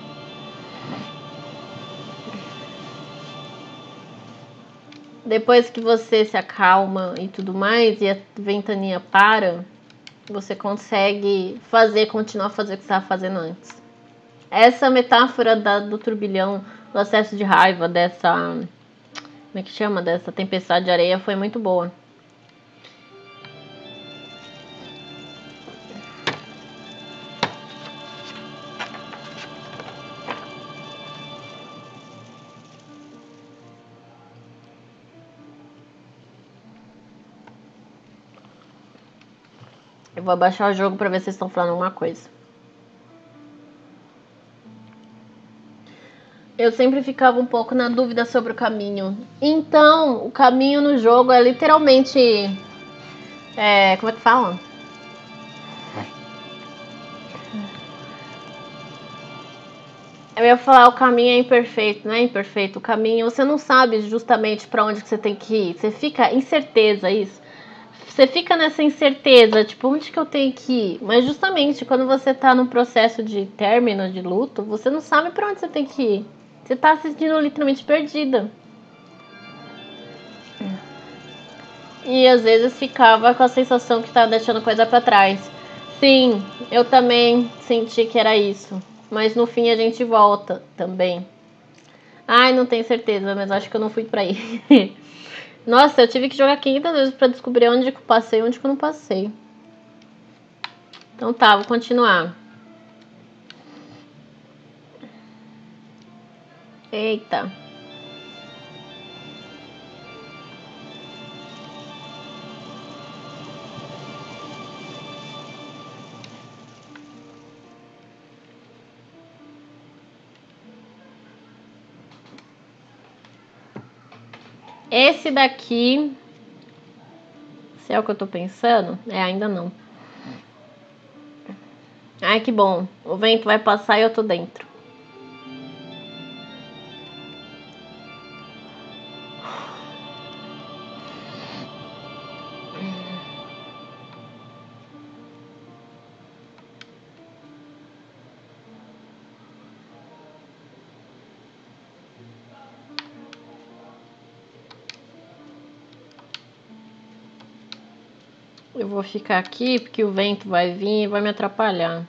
Speaker 1: Depois que você se acalma e tudo mais, e a ventania para, você consegue fazer, continuar a fazer o que você estava fazendo antes. Essa metáfora da, do turbilhão, do acesso de raiva, dessa... Como é que chama? Dessa tempestade de areia foi muito boa. Eu vou abaixar o jogo para ver se vocês estão falando alguma coisa. Eu sempre ficava um pouco na dúvida sobre o caminho. Então, o caminho no jogo é literalmente... É, como é que fala? Eu ia falar, o caminho é imperfeito, não é imperfeito. O caminho, você não sabe justamente para onde que você tem que ir. Você fica incerteza, isso. Você fica nessa incerteza, tipo, onde que eu tenho que ir? Mas justamente quando você tá num processo de término, de luto, você não sabe para onde você tem que ir. Você tá se sentindo literalmente perdida. E às vezes ficava com a sensação que tava deixando coisa para trás. Sim, eu também senti que era isso. Mas no fim a gente volta também. Ai, não tenho certeza, mas acho que eu não fui pra aí. Nossa, eu tive que jogar quinhentas vezes pra descobrir onde que eu passei e onde que eu não passei. Então tá, vou continuar. Eita. Esse daqui, se é o que eu tô pensando, é, ainda não. Ai, que bom. O vento vai passar e eu tô dentro. Eu vou ficar aqui porque o vento vai vir e vai me atrapalhar.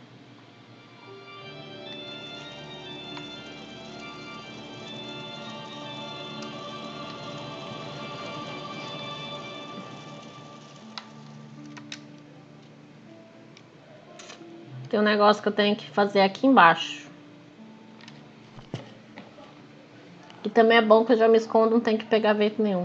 Speaker 1: Tem um negócio que eu tenho que fazer aqui embaixo. E também é bom que eu já me escondo, não tem que pegar vento nenhum.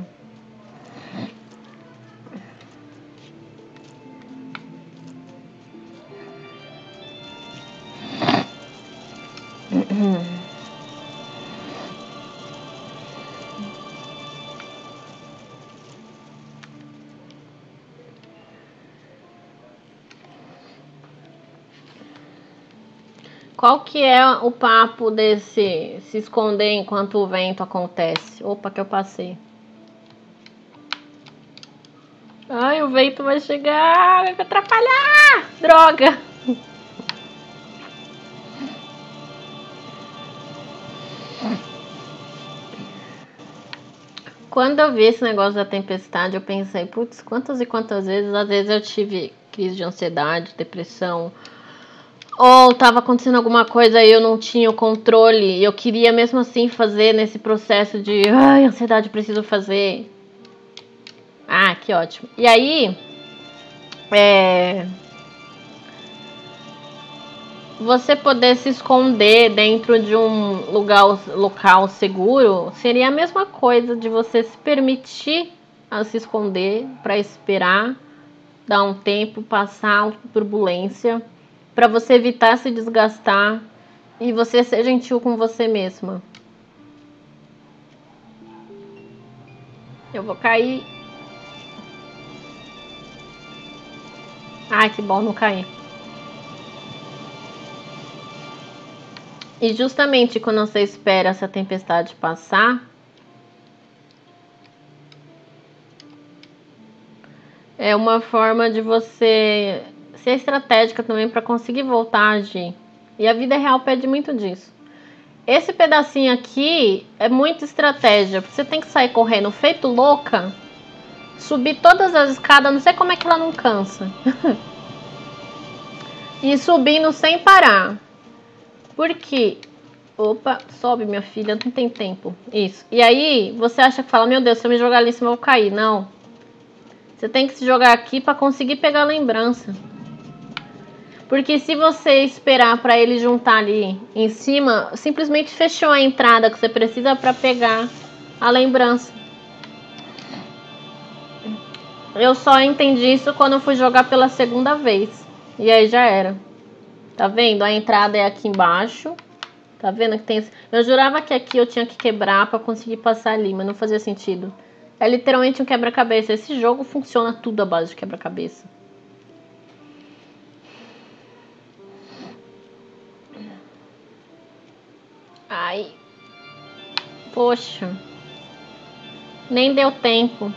Speaker 1: Qual que é o papo desse se esconder enquanto o vento acontece? Opa, que eu passei. Ai, o vento vai chegar, vai me atrapalhar! Droga! Quando eu vi esse negócio da tempestade, eu pensei, putz, quantas e quantas vezes, às vezes eu tive crise de ansiedade, depressão, ou tava acontecendo alguma coisa e eu não tinha o controle, e eu queria mesmo assim fazer nesse processo de, ai, ansiedade, preciso fazer. Ah, que ótimo. E aí, é... você poder se esconder dentro de um lugar, local seguro seria a mesma coisa de você se permitir a se esconder para esperar, dar um tempo, passar uma turbulência, para você evitar se desgastar e você ser gentil com você mesma. Eu vou cair. Ai, que bom, não cair. E justamente quando você espera essa tempestade passar, é uma forma de você ser estratégica também para conseguir voltar a agir. E a vida real pede muito disso. Esse pedacinho aqui é muita estratégia. Você tem que sair correndo feito louca, subir todas as escadas, não sei como é que ela não cansa. E subindo sem parar. Porque... Opa, sobe, minha filha, não tem tempo. Isso. E aí, você acha que fala, meu Deus, se eu me jogar ali em cima eu vou cair. Não. Você tem que se jogar aqui para conseguir pegar a lembrança. Porque se você esperar para ele juntar ali em cima, simplesmente fechou a entrada que você precisa para pegar a lembrança. Eu só entendi isso quando eu fui jogar pela segunda vez. E aí já era. Tá vendo? A entrada é aqui embaixo. Tá vendo que tem... Eu jurava que aqui eu tinha que quebrar para conseguir passar ali, mas não fazia sentido. É literalmente um quebra-cabeça. Esse jogo funciona tudo à base de quebra-cabeça. Ai. Poxa. Nem deu tempo.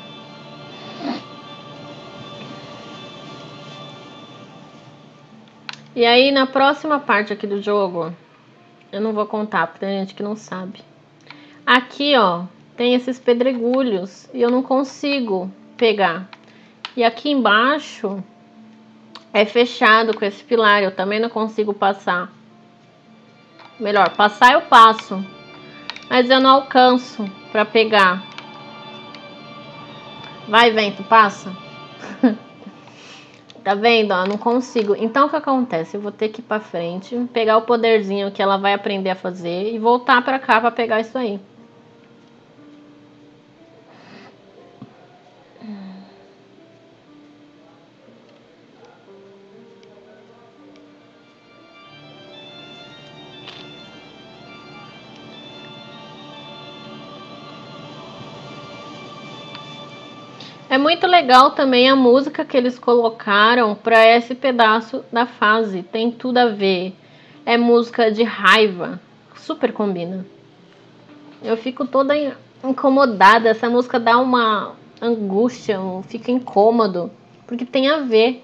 Speaker 1: E aí, na próxima parte aqui do jogo, eu não vou contar, porque tem gente que não sabe. Aqui, ó, tem esses pedregulhos e eu não consigo pegar. E aqui embaixo é fechado com esse pilar, eu também não consigo passar. Melhor, passar eu passo, mas eu não alcanço para pegar. Vai, vento, passa. Tá vendo? Ó, não consigo. Então o que acontece? Eu vou ter que ir pra frente, pegar o poderzinho que ela vai aprender a fazer e voltar pra cá pra pegar isso aí. É muito legal também a música que eles colocaram para esse pedaço da fase. Tem tudo a ver. É música de raiva. Super combina. Eu fico toda incomodada. Essa música dá uma angústia, fica incômodo. Porque tem a ver.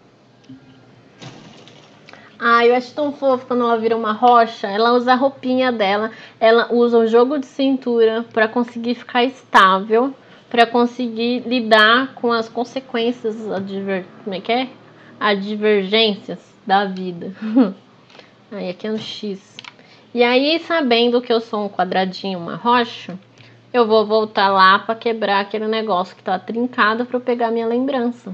Speaker 1: Ah, eu acho tão fofo quando ela vira uma rocha. Ela usa a roupinha dela. Ela usa o jogo de cintura para conseguir ficar estável. para conseguir lidar com as consequências, adver... como é que é? Advergências da vida. Aí aqui é um X. E aí, sabendo que eu sou um quadradinho, uma rocha, eu vou voltar lá para quebrar aquele negócio que tá trincado para eu pegar minha lembrança.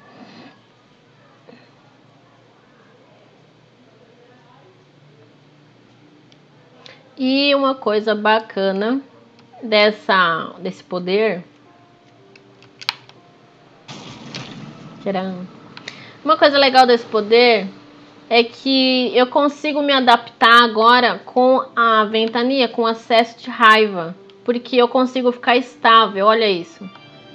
Speaker 1: E uma coisa bacana dessa, desse poder... Uma coisa legal desse poder é que eu consigo me adaptar agora com a ventania, com acesso de raiva. Porque eu consigo ficar estável, olha isso.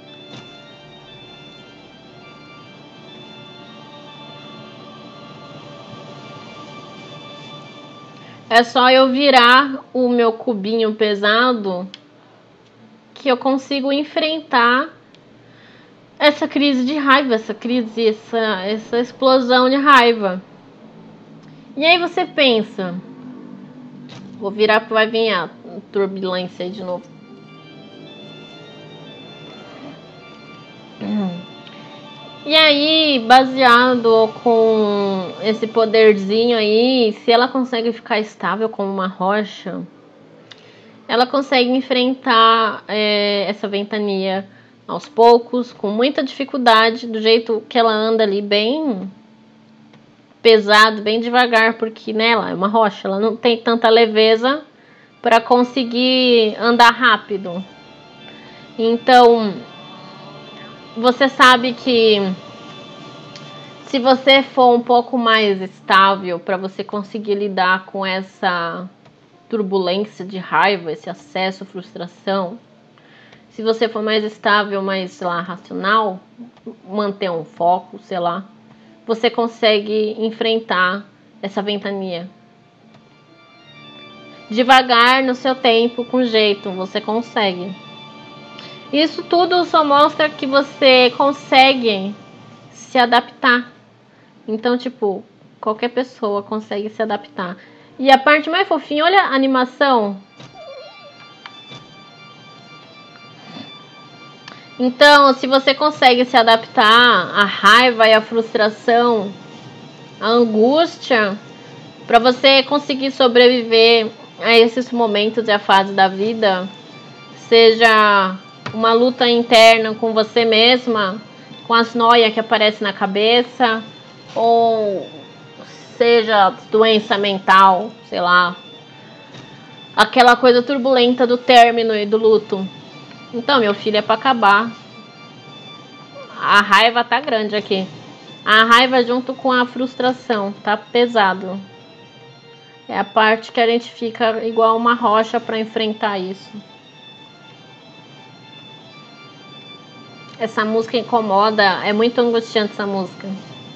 Speaker 1: É só eu virar o meu cubinho pesado que eu consigo enfrentar essa crise de raiva, essa crise, essa, essa explosão de raiva. E aí você pensa, vou virar porque vai vir a turbulência aí de novo. E aí, baseado com esse poderzinho aí, se ela consegue ficar estável como uma rocha, ela consegue enfrentar é, essa ventania aos poucos, com muita dificuldade, do jeito que ela anda ali, bem pesado, bem devagar, porque nela é uma rocha, ela não tem tanta leveza para conseguir andar rápido. Então, você sabe que se você for um pouco mais estável para você conseguir lidar com essa turbulência de raiva, esse acesso, frustração, se você for mais estável, mais, sei lá, racional, manter um foco, sei lá, você consegue enfrentar essa ventania. Devagar, no seu tempo, com jeito, você consegue. Isso tudo só mostra que você consegue se adaptar. Então, tipo, qualquer pessoa consegue se adaptar. E a parte mais fofinha, olha a animação. Então, se você consegue se adaptar à raiva e à frustração, à angústia, para você conseguir sobreviver a esses momentos e a fase da vida, seja uma luta interna com você mesma, com as noias que aparecem na cabeça, ou seja doença mental, sei lá, aquela coisa turbulenta do término e do luto. Então, meu filho, é para acabar. A raiva tá grande aqui. A raiva junto com a frustração, tá pesado. É a parte que a gente fica igual uma rocha para enfrentar isso. Essa música incomoda, é muito angustiante essa música.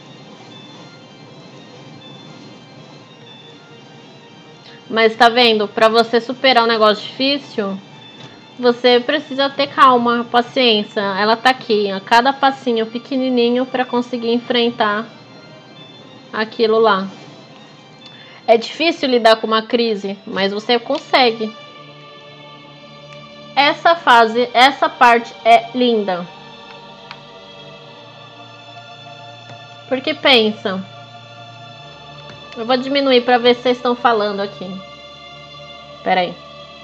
Speaker 1: Mas tá vendo? Para você superar um negócio difícil, você precisa ter calma, paciência. Ela tá aqui, a cada passinho pequenininho para conseguir enfrentar aquilo lá. É difícil lidar com uma crise, mas você consegue. Essa fase, essa parte é linda. Porque pensa. Eu vou diminuir para ver se vocês estão falando aqui. Espera aí.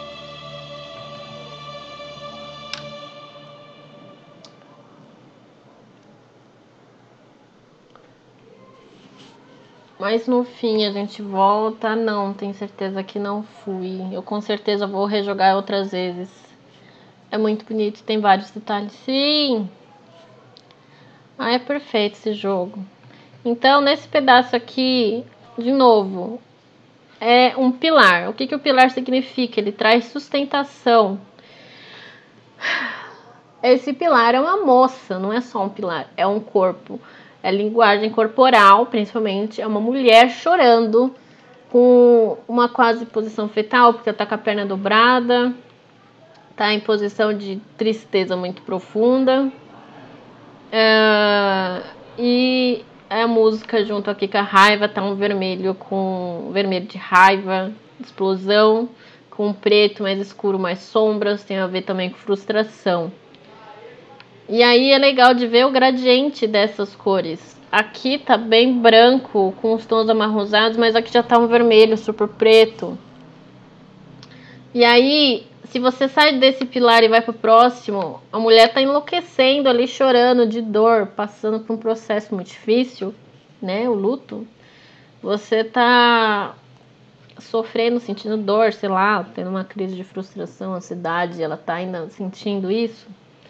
Speaker 1: Mas no fim a gente volta. Não, tenho certeza que não fui. Eu com certeza vou rejogar outras vezes. É muito bonito, tem vários detalhes. Sim! Ah, é perfeito esse jogo. Então, nesse pedaço aqui, de novo, é um pilar. O que, que o pilar significa? Ele traz sustentação. Esse pilar é uma moça, não é só um pilar, é um corpo. É linguagem corporal, principalmente. É uma mulher chorando com uma quase posição fetal, porque ela tá com a perna dobrada. Tá em posição de tristeza muito profunda. É, e a música junto aqui com a raiva tá um vermelho com vermelho de raiva, explosão, com um preto mais escuro, mais sombras, tem a ver também com frustração. E aí é legal de ver o gradiente dessas cores. Aqui tá bem branco, com os tons amarronzados, mas aqui já tá um vermelho super preto. E aí, se você sai desse pilar e vai pro próximo, a mulher tá enlouquecendo ali, chorando de dor, passando por um processo muito difícil, né, o luto. Você tá sofrendo, sentindo dor, sei lá, tendo uma crise de frustração, ansiedade, ela tá ainda sentindo isso.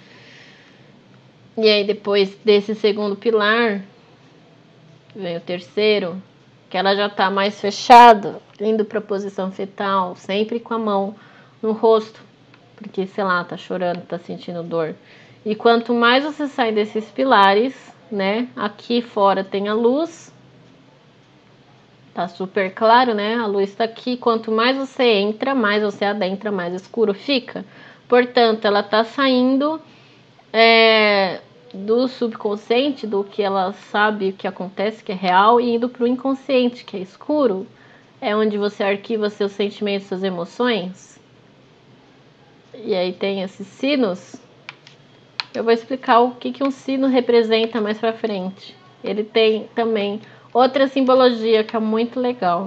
Speaker 1: E aí depois desse segundo pilar, vem o terceiro, que ela já tá mais fechada, indo pra posição fetal, sempre com a mão no rosto, porque, sei lá, tá chorando, tá sentindo dor. E quanto mais você sai desses pilares, né, aqui fora tem a luz, tá super claro, né, a luz tá aqui, quanto mais você entra, mais você adentra, mais escuro fica. Portanto, ela tá saindo é, do subconsciente, do que ela sabe o que acontece, que é real, e indo pro inconsciente, que é escuro, é onde você arquiva seus sentimentos, suas emoções. E aí tem esses sinos. Eu vou explicar o que, que um sino representa mais pra frente. Ele tem também outra simbologia que é muito legal.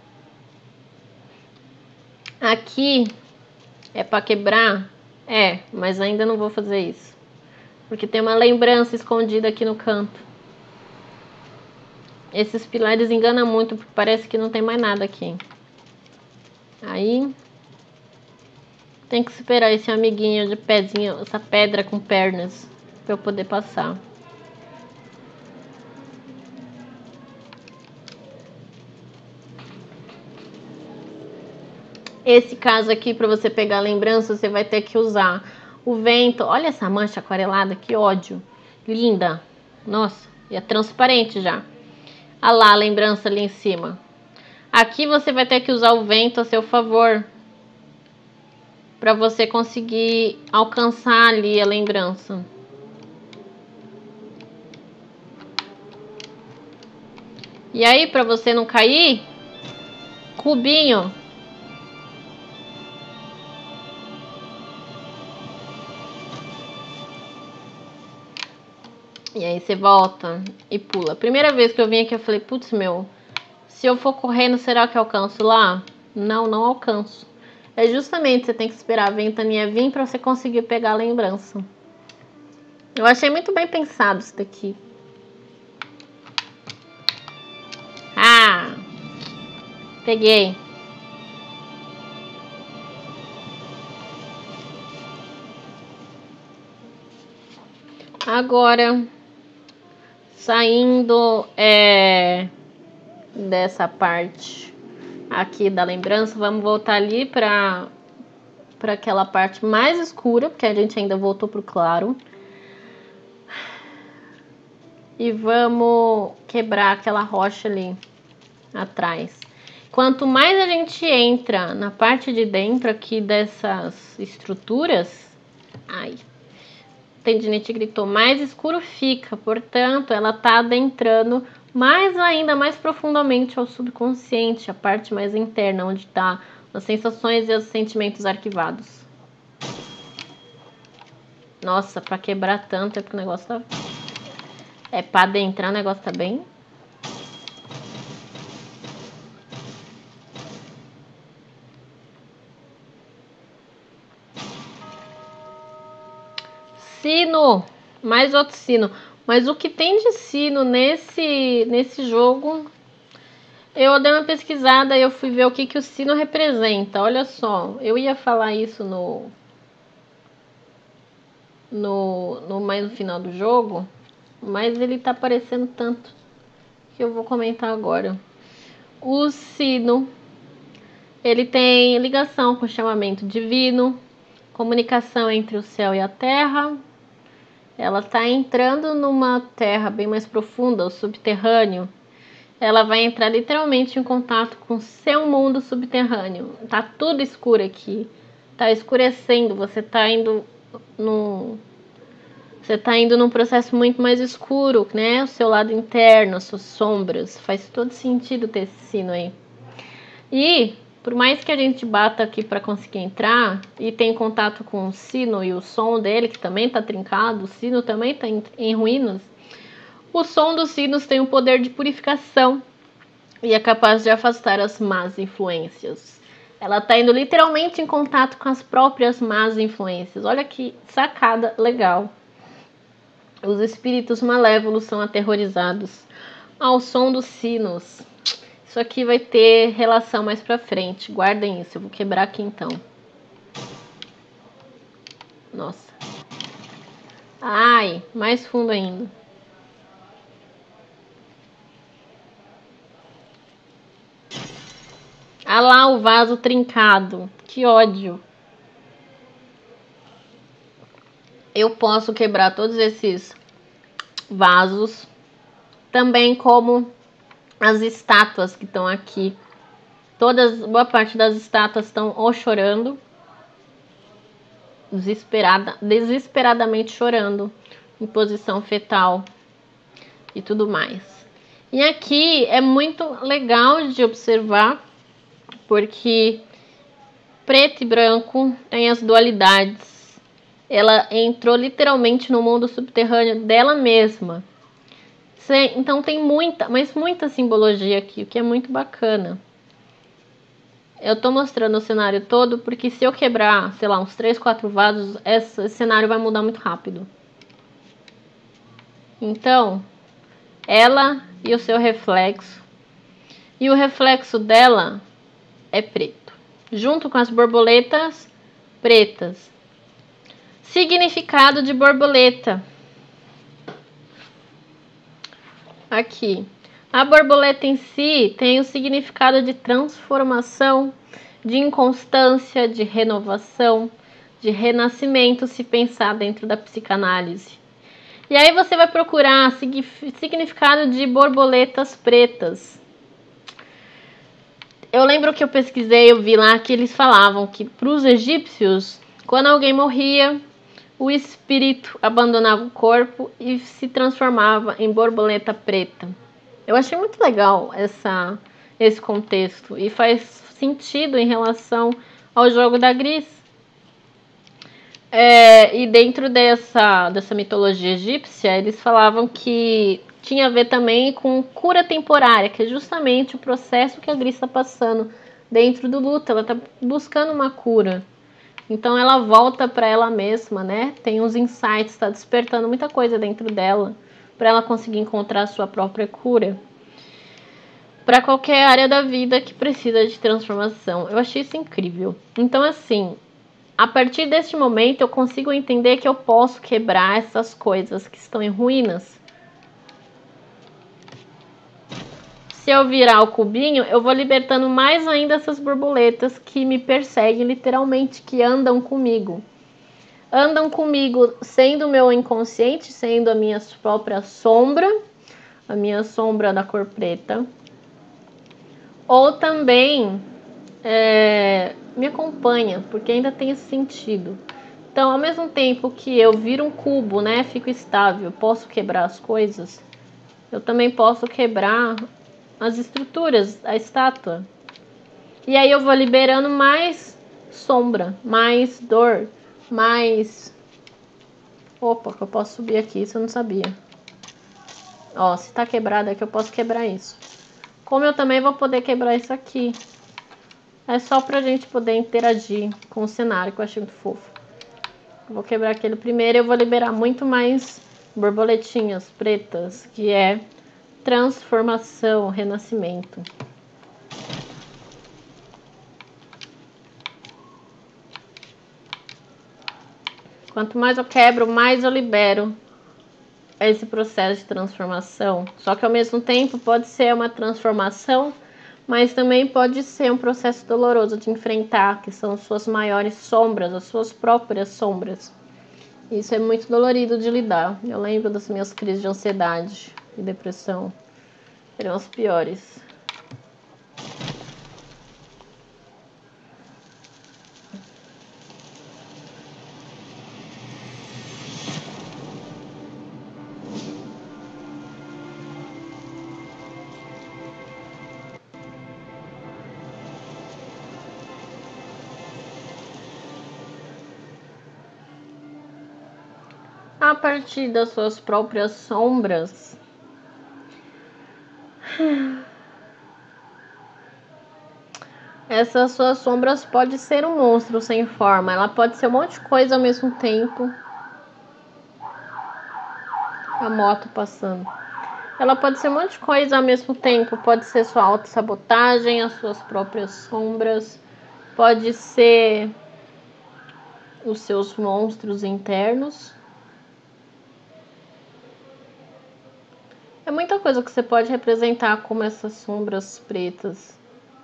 Speaker 1: Aqui é para quebrar? É, mas ainda não vou fazer isso. Porque tem uma lembrança escondida aqui no canto. Esses pilares enganam muito, porque parece que não tem mais nada aqui. Aí tem que superar esse amiguinho de pezinho, essa pedra com pernas, para eu poder passar. Esse caso aqui, para você pegar a lembrança, você vai ter que usar o vento. Olha essa mancha aquarelada, que ódio. Linda. Nossa, e é transparente já. Olha lá a lembrança ali em cima. Aqui você vai ter que usar o vento a seu favor, para você conseguir alcançar ali a lembrança. E aí, para você não cair, cubinho. E aí você volta e pula. Primeira vez que eu vim aqui, eu falei, putz, meu, se eu for correndo, será que eu alcanço lá? Não, não alcanço. É justamente, você tem que esperar a ventania vir para você conseguir pegar a lembrança. Eu achei muito bem pensado isso daqui. Ah! Peguei. Agora, saindo é, dessa parte aqui da lembrança, vamos voltar ali para para aquela parte mais escura, porque a gente ainda voltou pro claro. E vamos quebrar aquela rocha ali atrás. Quanto mais a gente entra na parte de dentro aqui dessas estruturas, ai, tendinite gritou, mais escuro fica. Portanto, ela tá adentrando mais ainda, mais profundamente ao subconsciente, a parte mais interna, onde tá as sensações e os sentimentos arquivados. Nossa, pra quebrar tanto é porque o negócio tá... É pra adentrar, o negócio tá bem... Sino! Mais outro sino. Mas o que tem de sino nesse, nesse jogo... Eu dei uma pesquisada e eu fui ver o que, que o sino representa. Olha só, eu ia falar isso no... No, no mais no final do jogo, mas ele tá aparecendo tanto que eu vou comentar agora. O sino, ele tem ligação com o chamamento divino, comunicação entre o céu e a terra. Ela tá entrando numa terra bem mais profunda, o subterrâneo. Ela vai entrar literalmente em contato com o seu mundo subterrâneo. Tá tudo escuro aqui, tá escurecendo, você tá indo no... Você tá indo num processo muito mais escuro, né? O seu lado interno, as suas sombras. Faz todo sentido ter esse sino aí. E Por mais que a gente bata aqui para conseguir entrar e tem contato com o sino e o som dele, que também tá trincado, o sino também tá em, em ruínas, o som dos sinos tem o poder de purificação e é capaz de afastar as más influências. Ela tá indo literalmente em contato com as próprias más influências. Olha que sacada legal. Os espíritos malévolos são aterrorizados ao som dos sinos. Isso aqui vai ter relação mais pra frente. Guardem isso. Eu vou quebrar aqui então. Nossa. Ai, mais fundo ainda. Ah lá o vaso trincado. Que ódio. Eu posso quebrar todos esses vasos. Também como as estátuas que estão aqui. Todas, boa parte das estátuas estão ou chorando, desesperada, desesperadamente chorando, em posição fetal e tudo mais. E aqui é muito legal de observar, porque preto e branco tem as dualidades. Ela entrou literalmente no mundo subterrâneo dela mesma. Então tem muita, mas muita simbologia aqui, o que é muito bacana. Eu tô mostrando o cenário todo porque se eu quebrar, sei lá, uns três, quatro vasos, esse cenário vai mudar muito rápido. Então, ela e o seu reflexo. E o reflexo dela é preto, junto com as borboletas pretas. Significado de borboleta. Aqui. A borboleta em si tem o significado de transformação, de inconstância, de renovação, de renascimento, se pensar dentro da psicanálise. E aí você vai procurar significado de borboletas pretas. Eu lembro que eu pesquisei, eu vi lá que eles falavam que para os egípcios, quando alguém morria, o espírito abandonava o corpo e se transformava em borboleta preta. Eu achei muito legal essa, esse contexto e faz sentido em relação ao jogo da Gris. É, e dentro dessa, dessa mitologia egípcia, eles falavam que tinha a ver também com cura temporária, que é justamente o processo que a Gris está passando dentro do luto. Ela está buscando uma cura. Então ela volta para ela mesma, né? Tem uns insights, está despertando muita coisa dentro dela para ela conseguir encontrar a sua própria cura. Para qualquer área da vida que precisa de transformação. Eu achei isso incrível. Então, assim, a partir deste momento eu consigo entender que eu posso quebrar essas coisas que estão em ruínas. Se eu virar o cubinho, eu vou libertando mais ainda essas borboletas que me perseguem literalmente, que andam comigo. Andam comigo sendo o meu inconsciente, sendo a minha própria sombra, a minha sombra da cor preta. Ou também é, me acompanha, porque ainda tem esse sentido. Então, ao mesmo tempo que eu viro um cubo, né, fico estável, posso quebrar as coisas, eu também posso quebrar as estruturas, a estátua. E aí eu vou liberando mais sombra, mais dor, mais... Opa, que eu posso subir aqui, isso eu não sabia. Ó, se tá quebrado aqui, eu posso quebrar isso. Como eu também vou poder quebrar isso aqui. É só pra gente poder interagir com o cenário, que eu achei muito fofo. Eu vou quebrar aquele primeiro e eu vou liberar muito mais borboletinhas pretas, que é transformação, renascimento. Quanto mais eu quebro, mais eu libero esse processo de transformação. Só que ao mesmo tempo pode ser uma transformação, mas também pode ser um processo doloroso de enfrentar, que são suas maiores sombras, as suas próprias sombras. Isso é muito dolorido de lidar. Eu lembro das minhas crises de ansiedade e depressão. Eram as piores.
Speaker 2: partir das suas próprias sombras, essas suas sombras pode ser um monstro sem forma, ela pode ser um monte de coisa ao mesmo tempo. A moto passando. Ela pode ser um monte de coisa ao mesmo tempo, pode ser sua autossabotagem, as suas próprias sombras, pode ser os seus monstros internos. É muita coisa que você pode representar como essas sombras pretas.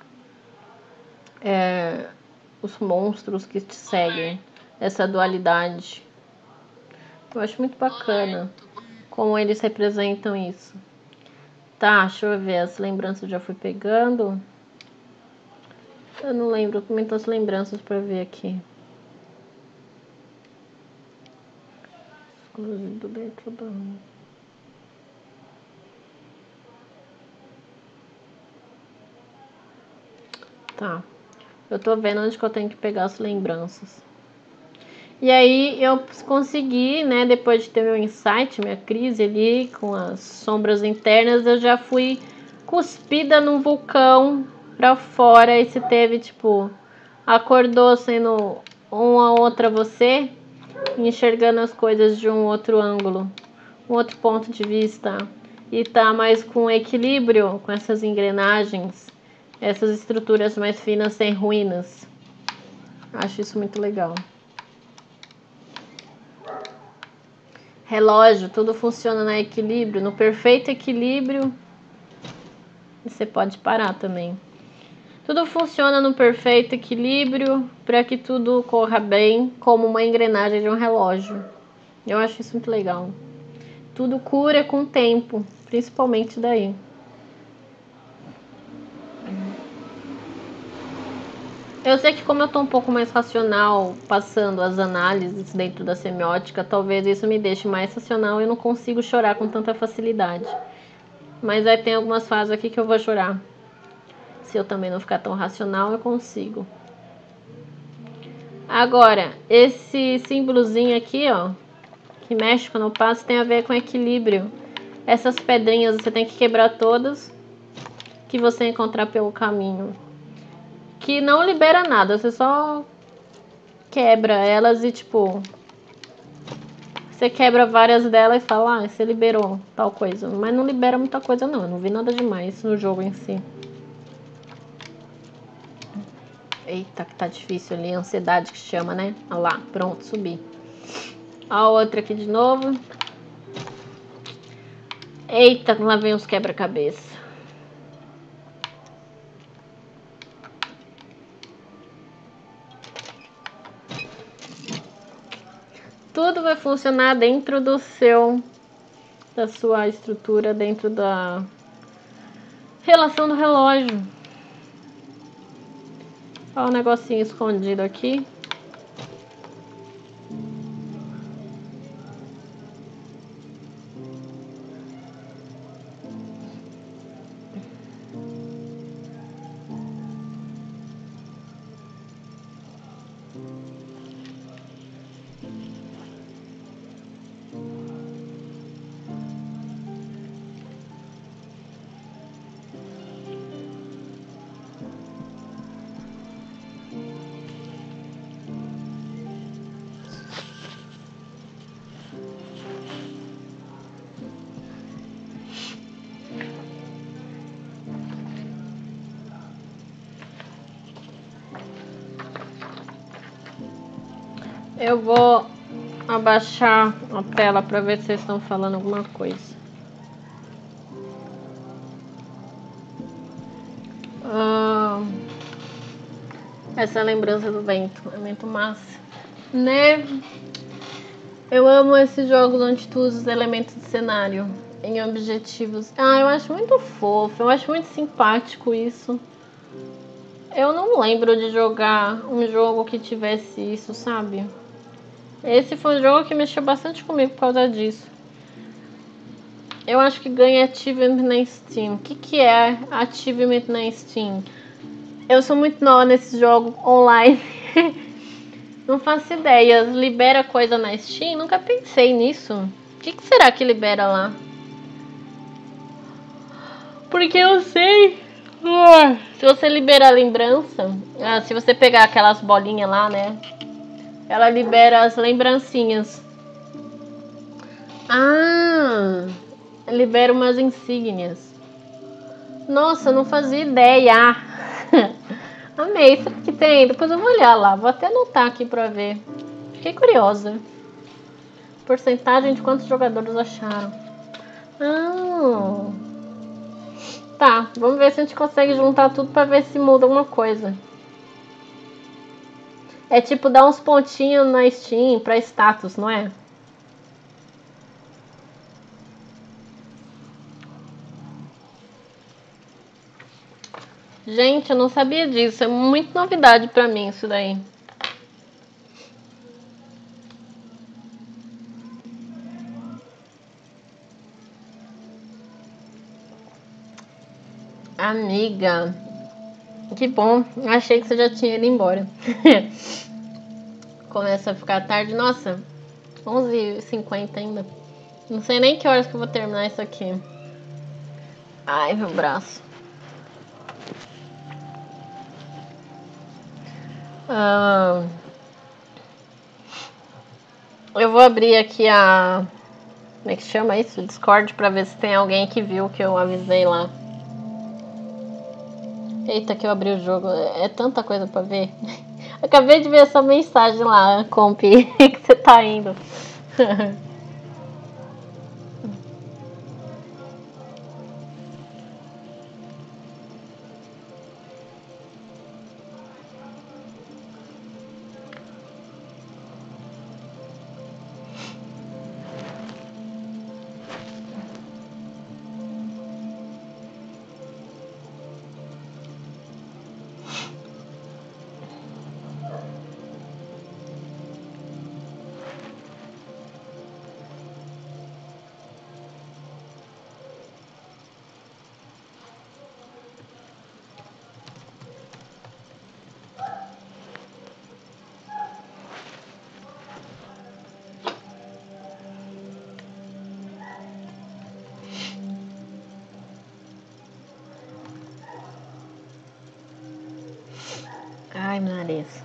Speaker 2: É, os monstros que te seguem. Essa dualidade. Eu acho muito bacana como eles representam isso. Tá, deixa eu ver. As lembranças eu já fui pegando. Eu não lembro muitas lembranças pra ver aqui. Excluído dentro da... Tá. Eu tô vendo onde que eu tenho que pegar as lembranças. E aí eu consegui, né, depois de ter meu insight, minha crise ali, com as sombras internas, eu já fui cuspida num vulcão pra fora. E se teve, tipo, acordou sendo uma outra você, enxergando as coisas de um outro ângulo, um outro ponto de vista. E tá mais com equilíbrio, com essas engrenagens, essas estruturas mais finas sem ruínas. Acho isso muito legal. Relógio, tudo funciona no equilíbrio, no perfeito equilíbrio. E você pode parar também. Tudo funciona no perfeito equilíbrio para que tudo corra bem, como uma engrenagem de um relógio. Eu acho isso muito legal. Tudo cura com o tempo, principalmente daí. Eu sei que como eu tô um pouco mais racional, passando as análises dentro da semiótica, talvez isso me deixe mais racional e eu não consigo chorar com tanta facilidade. Mas aí tem algumas fases aqui que eu vou chorar. Se eu também não ficar tão racional, eu consigo. Agora, esse símbolozinho aqui, ó, que mexe quando eu passo, tem a ver com equilíbrio. Essas pedrinhas você tem que quebrar todas que você encontrar pelo caminho. Que não libera nada, você só quebra elas e tipo... Você quebra várias delas e fala, ah, você liberou tal coisa. Mas não libera muita coisa não, eu não vi nada demais no jogo em si. Eita, que tá difícil ali, ansiedade que chama, né? Olha lá, pronto, subi. A outra aqui de novo. Eita, lá vem os quebra-cabeça. Tudo vai funcionar dentro do seu, da sua estrutura, dentro da relação do relógio. Olha o negocinho escondido aqui. Eu vou abaixar a tela para ver se vocês estão falando alguma coisa. Ah, essa lembrança do vento é muito massa, né? Eu amo esses jogos onde tu usa os elementos do cenário em objetivos. Ah, eu acho muito fofo, eu acho muito simpático isso. Eu não lembro de jogar um jogo que tivesse isso, sabe? Esse foi um jogo que mexeu bastante comigo por causa disso. Eu acho que ganha achievement na Steam. O que, que é achievement na Steam? Eu sou muito nova nesse jogo online. Não faço ideia. Libera coisa na Steam? Nunca pensei nisso. que, que será que libera lá? Porque eu sei. Ah, se você liberar a lembrança, ah, se você pegar aquelas bolinhas lá, né? Ela libera as lembrancinhas. Ah, libera umas insígnias. Nossa, eu não fazia ideia. Amei, será que tem? Depois eu vou olhar lá. Vou até anotar aqui pra ver. Fiquei curiosa. Porcentagem de quantos jogadores acharam. Ah. Tá, vamos ver se a gente consegue juntar tudo pra ver se muda alguma coisa. É tipo dar uns pontinhos na Steam pra status, não é? Gente, eu não sabia disso. É muito novidade pra mim isso daí. Amiga, que bom. Achei que você já tinha ido embora. Começa a ficar tarde. Nossa, onze e cinquenta ainda. Não sei nem que horas que eu vou terminar isso aqui. Ai, meu braço. Ah, eu vou abrir aqui a... Como é que chama isso? O Discord pra ver se tem alguém que viu que eu avisei lá. Eita, que eu abri o jogo. É tanta coisa pra ver. Acabei de ver essa mensagem lá, comp, que você tá indo. Ai, meu nariz.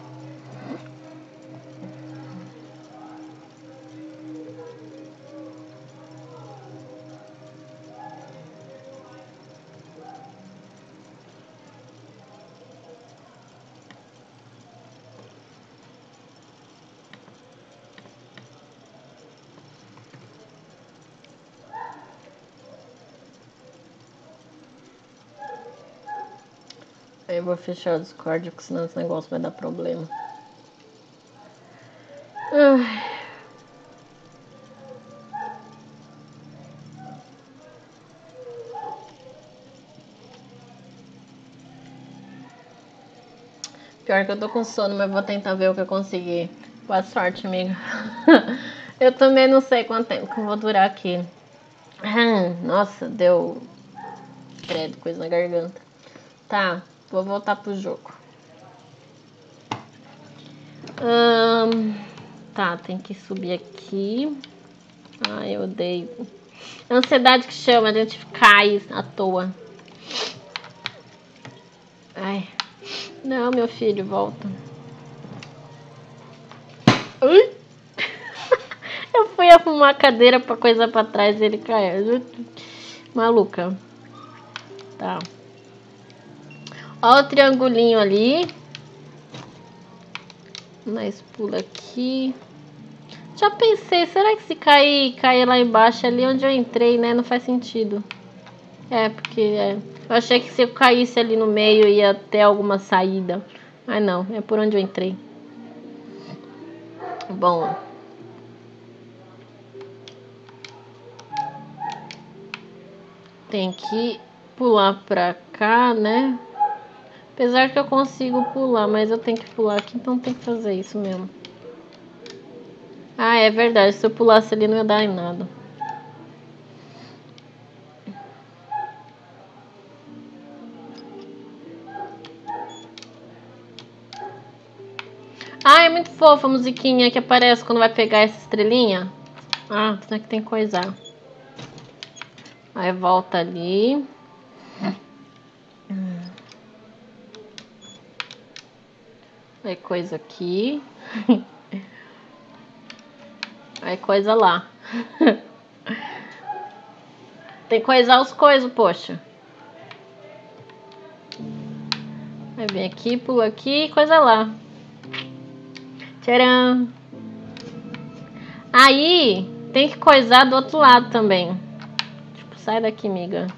Speaker 2: Eu vou fechar o Discord, porque senão esse negócio vai dar problema. Ai. Pior que eu tô com sono, mas vou tentar ver o que eu conseguir. Boa sorte, amiga. Eu também não sei quanto tempo que eu vou durar aqui. Nossa, deu... credo, coisa na garganta. Tá, vou voltar pro jogo. Hum, tá, tem que subir aqui. Ai, eu odeio. Ansiedade que chama, a gente cai à toa. Ai. Não, meu filho, volta. Ui! Eu fui arrumar a cadeira pra coisa pra trás e ele caiu. Maluca. Tá. Ó o triangulinho ali. Nós pula aqui. Já pensei, será que se cair, cair lá embaixo, ali onde eu entrei, né? Não faz sentido. É, porque é, eu achei que se eu caísse ali no meio ia ter alguma saída. Mas não, é por onde eu entrei. Bom. Tem que pular pra cá, né? Apesar que eu consigo pular, mas eu tenho que pular aqui, então tem que fazer isso mesmo. Ah, é verdade. Se eu pulasse ali não ia dar em nada. Ah, é muito fofa a musiquinha que aparece quando vai pegar essa estrelinha. Ah, será que tem que coisar? Aí volta ali. Aí coisa aqui. Aí coisa lá. Tem que coisar os coisas, poxa. Aí vem aqui, pula aqui e coisa lá. Tcharam! Aí tem que coisar do outro lado também. Tipo, sai daqui, miga.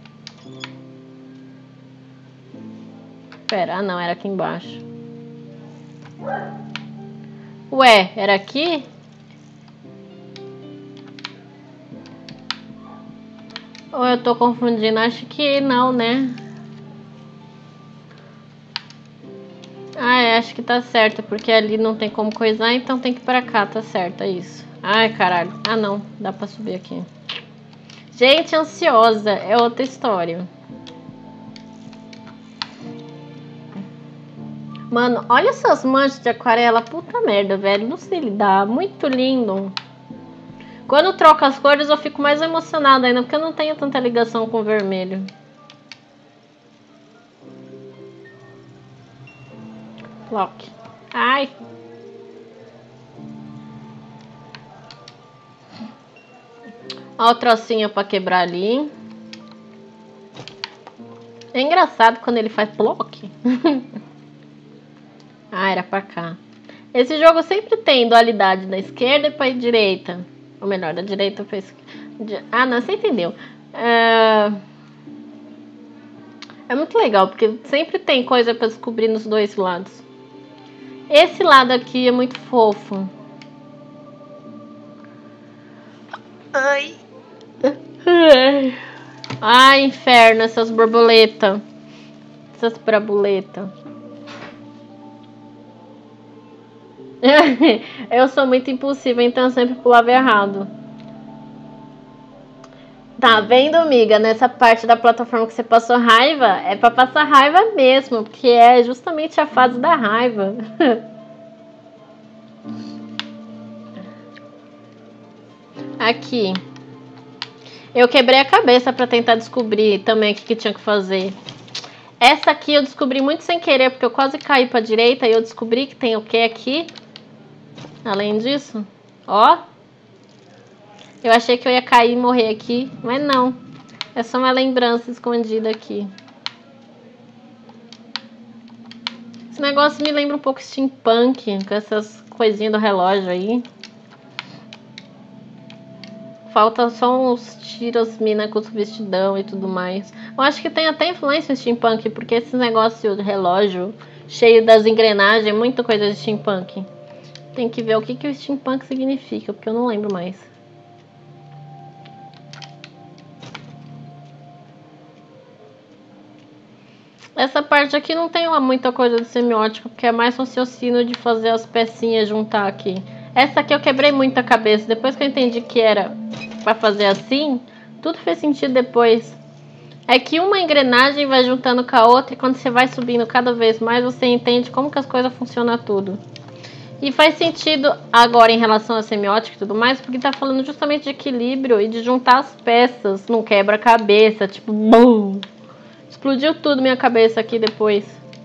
Speaker 2: Pera, ah não, era aqui embaixo. Ué, era aqui? Ou eu tô confundindo? Acho que não, né? Ah, é, acho que tá certo, porque ali não tem como coisar, então tem que ir pra cá, tá certo, é isso. Ai, caralho. Ah, não, dá pra subir aqui. Gente ansiosa, é outra história. Mano, olha essas manchas de aquarela, puta merda, velho, não sei lidar, muito lindo. Quando troco as cores eu fico mais emocionada ainda, porque eu não tenho tanta ligação com o vermelho. Lock. Ai. Olha o trocinho pra quebrar ali. É engraçado quando ele faz block. Ah, era pra cá. Esse jogo sempre tem dualidade da esquerda e pra direita. Ou melhor, da direita pra esquerda. Ah, não, você entendeu. É... é muito legal, porque sempre tem coisa pra descobrir nos dois lados. Esse lado aqui é muito fofo. Ai. Ai, inferno, essas borboletas. Essas brabuletas. Eu sou muito impulsiva, então eu sempre pulava errado. Tá vendo, amiga? Nessa parte da plataforma que você passou raiva, é pra passar raiva mesmo, porque é justamente a fase da raiva. Aqui. Eu quebrei a cabeça pra tentar descobrir também o que, que tinha que fazer. Essa aqui eu descobri muito sem querer, porque eu quase caí pra direita e eu descobri que tem o que aqui. Além disso, ó. Eu achei que eu ia cair e morrer aqui, mas não. É só uma lembrança escondida aqui. Esse negócio me lembra um pouco steampunk, com essas coisinhas do relógio aí. Falta só uns tiros, mina com os vestidão e tudo mais. Eu acho que tem até influência steampunk, porque esse negócio de relógio cheio das engrenagens é muita coisa de steampunk. Tem que ver o que, que o steampunk significa, porque eu não lembro mais. Essa parte aqui não tem uma, muita coisa de semiótica, porque é mais raciocínio de fazer as pecinhas juntar aqui. Essa aqui eu quebrei muita cabeça. Depois que eu entendi que era pra fazer assim, tudo fez sentido depois. É que uma engrenagem vai juntando com a outra e quando você vai subindo cada vez mais, você entende como que as coisas funcionam tudo. E faz sentido agora em relação à semiótica e tudo mais, porque tá falando justamente de equilíbrio e de juntar as peças num quebra-cabeça, tipo, BUM! Explodiu tudo minha cabeça aqui depois.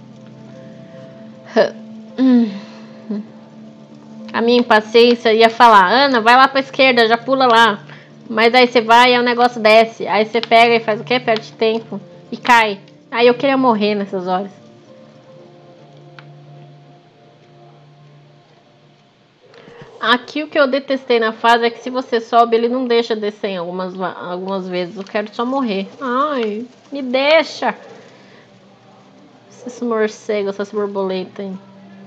Speaker 2: A minha impaciência ia falar, Ana, vai lá pra esquerda, já pula lá. Mas aí você vai e o negócio desce. Aí você pega e faz o quê? Perde tempo. E cai. Aí eu queria morrer nessas horas. Aqui o que eu detestei na fase é que se você sobe, ele não deixa descer em algumas, algumas vezes. Eu quero só morrer. Ai, me deixa. Esses morcegos, essas borboletas. Hein?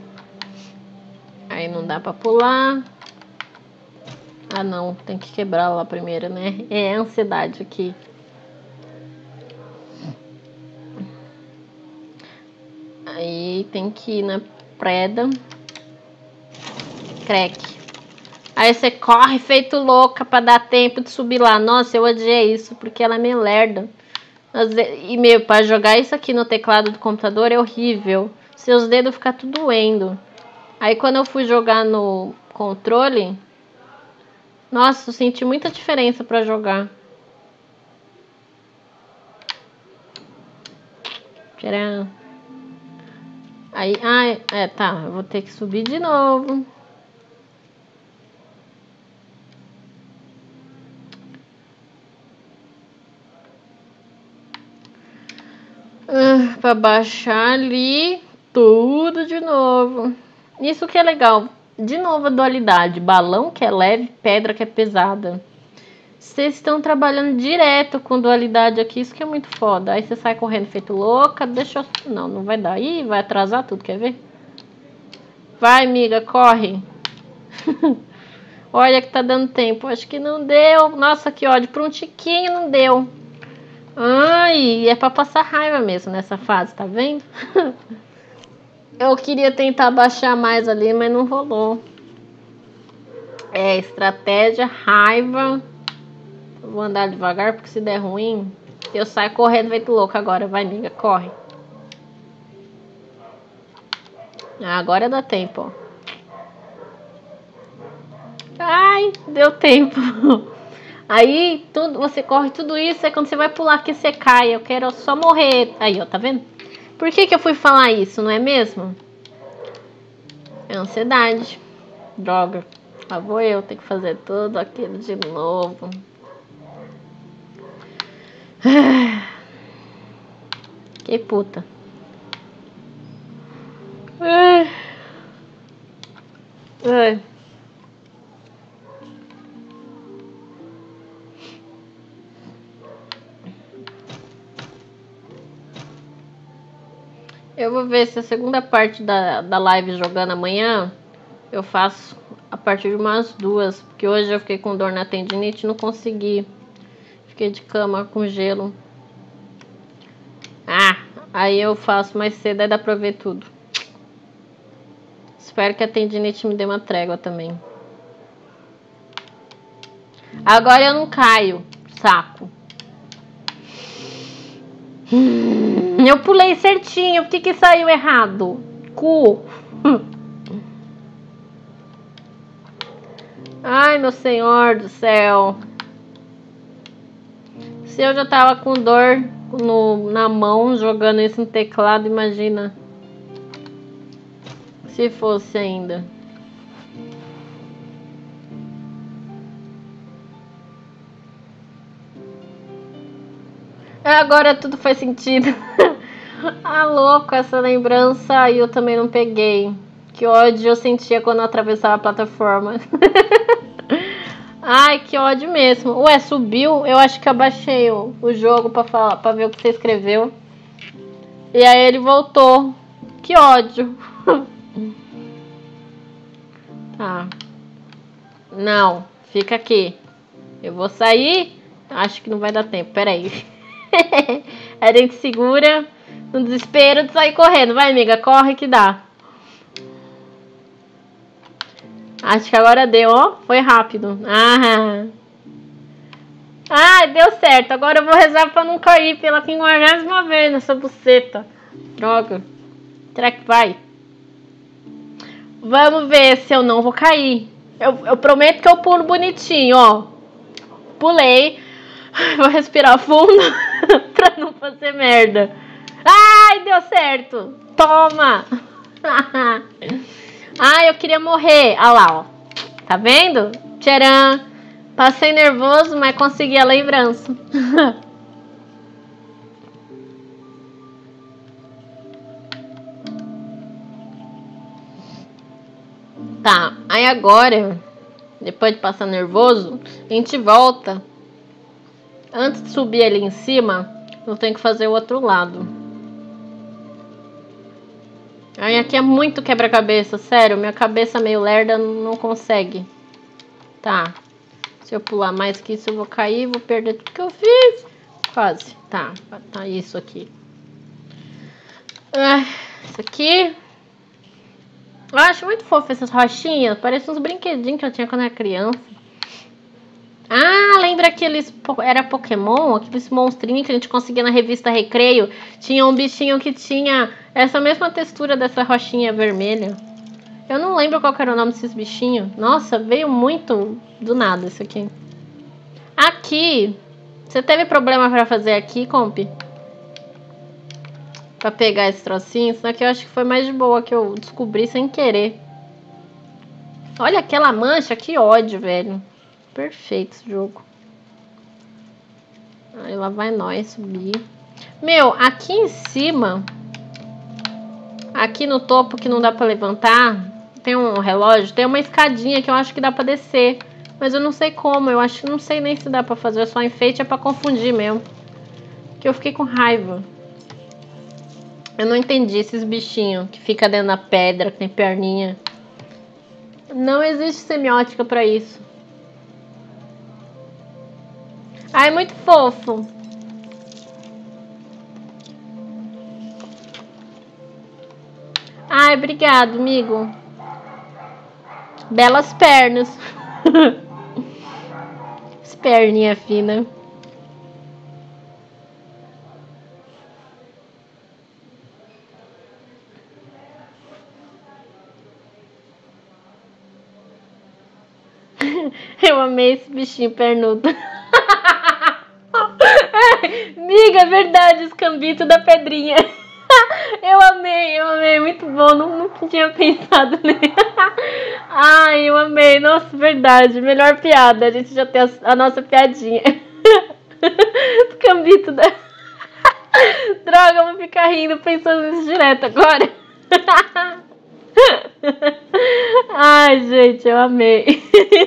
Speaker 2: Aí não dá pra pular. Ah não, tem que quebrar lá primeiro, né? É ansiedade aqui. Aí tem que ir na preda. Crack. Aí você corre feito louca pra dar tempo de subir lá. Nossa, eu odiei isso, porque ela é meio lerda. E, meu, pra jogar isso aqui no teclado do computador é horrível. Seus dedos ficam tudo doendo. Aí quando eu fui jogar no controle, Nossa, eu senti muita diferença pra jogar. Tcharam. Aí, ai, é, tá. Eu vou ter que subir de novo. Ah, pra baixar ali tudo de novo. Isso que é legal. De novo a dualidade. Balão que é leve, pedra que é pesada. Vocês estão trabalhando direto com dualidade aqui. Isso que é muito foda. Aí você sai correndo feito louca. Deixa eu... Não, não vai dar. Ih, vai atrasar tudo. Quer ver? Vai, amiga, corre. Olha que tá dando tempo. Acho que não deu. Nossa, que ódio. Por um tiquinho não deu. Ai, é pra passar raiva mesmo nessa fase, tá vendo? Eu queria tentar baixar mais ali, mas não rolou. É, estratégia, raiva. Eu vou andar devagar, porque se der ruim, eu saio correndo feito louco agora. Vai, amiga, corre. Ah, agora dá tempo, ó. Ai, deu tempo. Aí, tudo, você corre tudo isso, é quando você vai pular que você cai. Eu quero só morrer. Aí, ó, tá vendo? Por que que eu fui falar isso, não é mesmo? É ansiedade. Droga. Lá vou eu ter que fazer tudo aquilo de novo. Que puta. Ai. Ai. Eu vou ver se a segunda parte da, da live jogando amanhã eu faço a partir de umas duas. Porque hoje eu fiquei com dor na tendinite e não consegui. Fiquei de cama com gelo. Ah, aí eu faço mais cedo, aí dá pra ver tudo. Espero que a tendinite me dê uma trégua também. Agora eu não caio, saco. Hum, eu pulei certinho, por que que saiu errado? Cu. Ai, meu senhor do céu. Se eu já tava com dor no, na mão, jogando isso no teclado, imagina. Se fosse ainda. Agora tudo faz sentido. Ah, louco, essa lembrança aí eu também não peguei. Que ódio eu sentia quando eu atravessava a plataforma. Ai, que ódio mesmo. Ué, subiu? Eu acho que eu baixei o, o jogo pra, falar, pra ver o que você escreveu. E aí ele voltou. Que ódio. Tá. Não, fica aqui. Eu vou sair. Acho que não vai dar tempo, peraí. A gente segura no desespero de sair correndo. Vai, amiga, corre que dá. Acho que agora deu, ó. Foi rápido. Ah, ah, deu certo. Agora eu vou rezar pra não cair pela quinquagésima vez nessa buceta. Droga. Será que vai? Vamos ver se eu não vou cair. Eu, eu prometo que eu pulo bonitinho, ó. Pulei. Vou respirar fundo pra não fazer merda. Ai, deu certo. Toma. Ai, eu queria morrer. Olha lá, ó. Tá vendo? Tcharam. Passei nervoso, mas consegui a lembrança. Tá, aí agora, depois de passar nervoso, a gente volta. Antes de subir ali em cima, eu tenho que fazer o outro lado. Aí aqui é muito quebra-cabeça, sério, minha cabeça meio lerda não consegue. Tá, se eu pular mais que isso eu vou cair, vou perder tudo que eu fiz. Quase, tá, tá isso aqui. Ah, isso aqui. Eu acho muito fofo essas rochinhas, parecem uns brinquedinhos que eu tinha quando era criança. Ah, lembra aqueles... Era Pokémon? Aqueles monstrinhos que a gente conseguia na revista Recreio. Tinha um bichinho que tinha essa mesma textura dessa rochinha vermelha. Eu não lembro qual era o nome desses bichinhos. Nossa, veio muito do nada isso aqui. Aqui. Você teve problema pra fazer aqui, comp? Pra pegar esse trocinho? Isso aqui eu acho que foi mais de boa, que eu descobri sem querer. Olha aquela mancha, que ódio, velho. Perfeito esse jogo. Aí lá vai nós subir. Meu, aqui em cima... Aqui no topo que não dá pra levantar, tem um relógio, tem uma escadinha que eu acho que dá pra descer. Mas eu não sei como, eu acho que não sei nem se dá pra fazer, é só enfeite, é pra confundir mesmo. Que eu fiquei com raiva. Eu não entendi esses bichinhos que fica dentro da pedra, que tem perninha. Não existe semiótica pra isso. Ai, muito fofo. Ai, obrigado, amigo. Belas pernas. As perninhas finas. Eu amei esse bichinho pernudo. Amiga, é verdade, os cambitos da pedrinha. Eu amei, eu amei, muito bom, não, não tinha pensado nele. Ai, eu amei, nossa, verdade, melhor piada, a gente já tem a, a nossa piadinha. Os cambitos da... Droga, eu vou ficar rindo pensando nisso direto agora. Ai, gente, eu amei.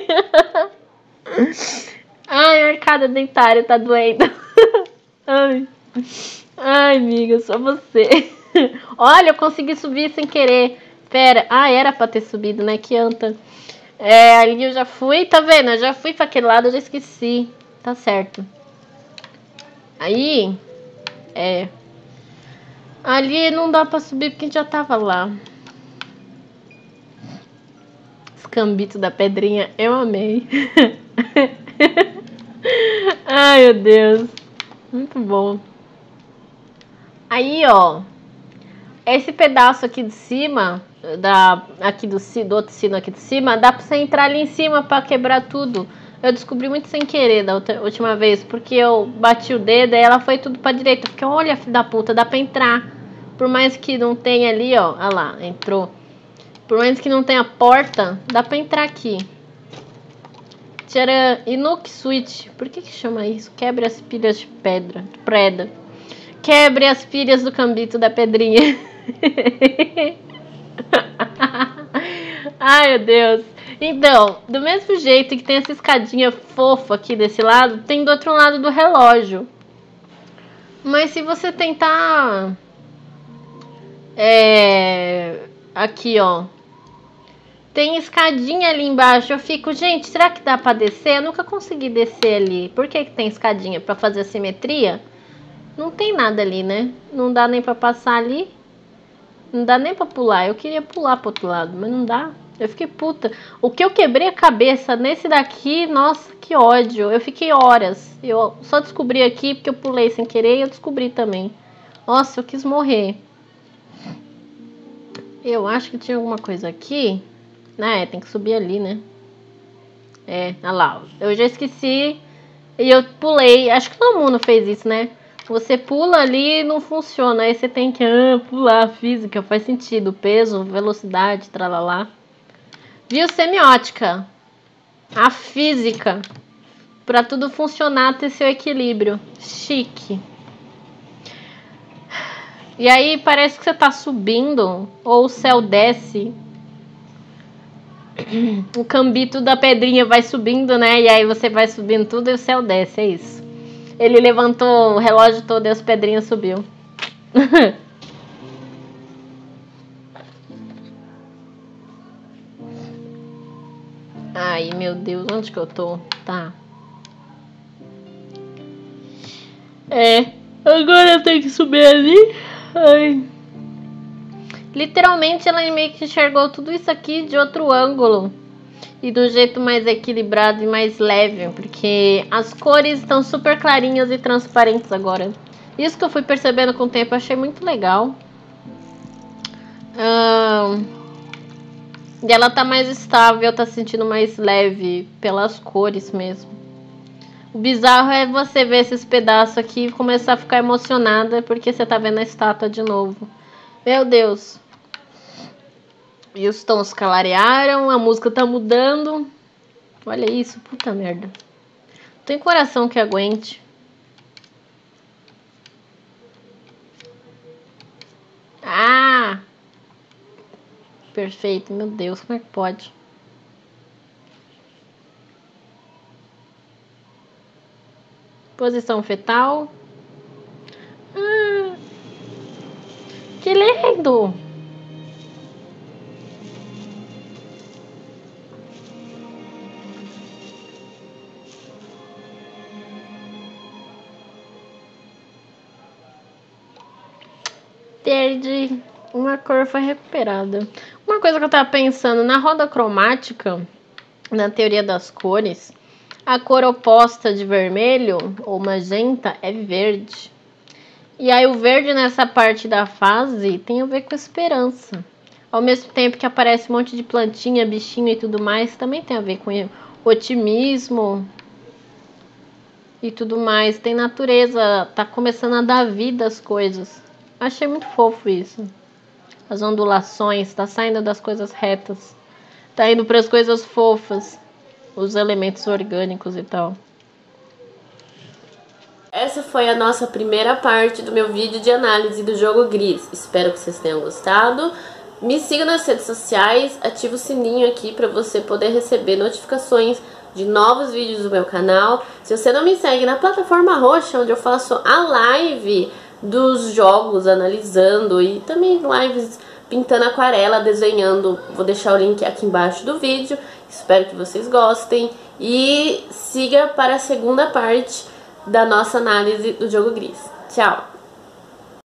Speaker 2: Ai, a arcada dentária tá doendo. Ai. Ai, amiga, só você. Olha, eu consegui subir sem querer. Pera, ah, era pra ter subido, né? Que anta. É, ali eu já fui, tá vendo? Eu já fui pra aquele lado, eu já esqueci. Tá certo. Aí, é. Ali não dá pra subir porque já tava lá. Escambito da pedrinha, eu amei. Ai, meu Deus. Muito bom. Aí, ó, esse pedaço aqui de cima, da, aqui do, do outro sino aqui de cima, dá pra você entrar ali em cima pra quebrar tudo. Eu descobri muito sem querer da outra, última vez, porque eu bati o dedo e ela foi tudo pra direita. Porque, olha, filho da puta, dá pra entrar. Por mais que não tenha ali, ó, olha lá, entrou. Por mais que não tenha porta, dá pra entrar aqui. Tcharam, Inuk Switch, por que que chama isso? Quebre as pilhas de pedra, de preda. Quebre as pilhas do cambito da pedrinha. Ai, meu Deus. Então, do mesmo jeito que tem essa escadinha fofa aqui desse lado, tem do outro lado do relógio. Mas se você tentar... É... Aqui, ó. Tem escadinha ali embaixo. Eu fico, gente, será que dá pra descer? Eu nunca consegui descer ali. Por que que tem escadinha? Pra fazer a simetria? Não tem nada ali, né? Não dá nem pra passar ali. Não dá nem pra pular. Eu queria pular pro outro lado, mas não dá. Eu fiquei puta. O que eu quebrei a cabeça nesse daqui, nossa, que ódio. Eu fiquei horas. Eu só descobri aqui porque eu pulei sem querer e eu descobri também. Nossa, eu quis morrer. Eu acho que tinha alguma coisa aqui. Ah, é, tem que subir ali, né? É, olha lá. Eu já esqueci. E eu pulei. Acho que todo mundo fez isso, né? Você pula ali e não funciona. Aí você tem que ah, pular. Física, faz sentido. Peso, velocidade, tralalá. Viu? Semiótica. A física. Pra tudo funcionar, ter seu equilíbrio. Chique. E aí parece que você tá subindo. Ou o céu desce. O cambito da pedrinha vai subindo, né? E aí você vai subindo tudo e o céu desce. É isso. Ele levantou o relógio todo e as pedrinhas subiu. Ai, meu Deus, onde que eu tô? Tá. É, agora eu tenho que subir ali. Ai. Literalmente ela meio que enxergou tudo isso aqui de outro ângulo. E do jeito mais equilibrado e mais leve. Porque as cores estão super clarinhas e transparentes agora. Isso que eu fui percebendo com o tempo, eu achei muito legal. Hum... E ela tá mais estável, tá sentindo mais leve pelas cores mesmo. O bizarro é você ver esses pedaços aqui e começar a ficar emocionada porque você tá vendo a estátua de novo. Meu Deus. E os tons clarearam, a música tá mudando. Olha isso, puta merda. Tem coração que aguente. Ah! Perfeito, meu Deus, como é que pode? Posição fetal. Ah, que lindo! Verde. Uma cor foi recuperada. Uma coisa que eu tava pensando, na roda cromática, na teoria das cores, a cor oposta de vermelho ou magenta é verde. E aí o verde nessa parte da fase tem a ver com esperança. Ao mesmo tempo que aparece um monte de plantinha, bichinho e tudo mais, também tem a ver com otimismo e tudo mais. Tem natureza, tá começando a dar vida às coisas. Achei muito fofo isso. As ondulações, tá saindo das coisas retas. Tá indo para as coisas fofas. Os elementos orgânicos e tal.
Speaker 1: Essa foi a nossa primeira parte do meu vídeo de análise do jogo Gris. Espero que vocês tenham gostado. Me siga nas redes sociais, ativa o sininho aqui para você poder receber notificações de novos vídeos do meu canal. Se você não me segue na plataforma roxa, onde eu faço a live dos jogos, analisando, e também lives pintando aquarela, desenhando, vou deixar o link aqui embaixo do vídeo. Espero que vocês gostem e siga para a segunda parte da nossa análise do jogo Gris. Tchau!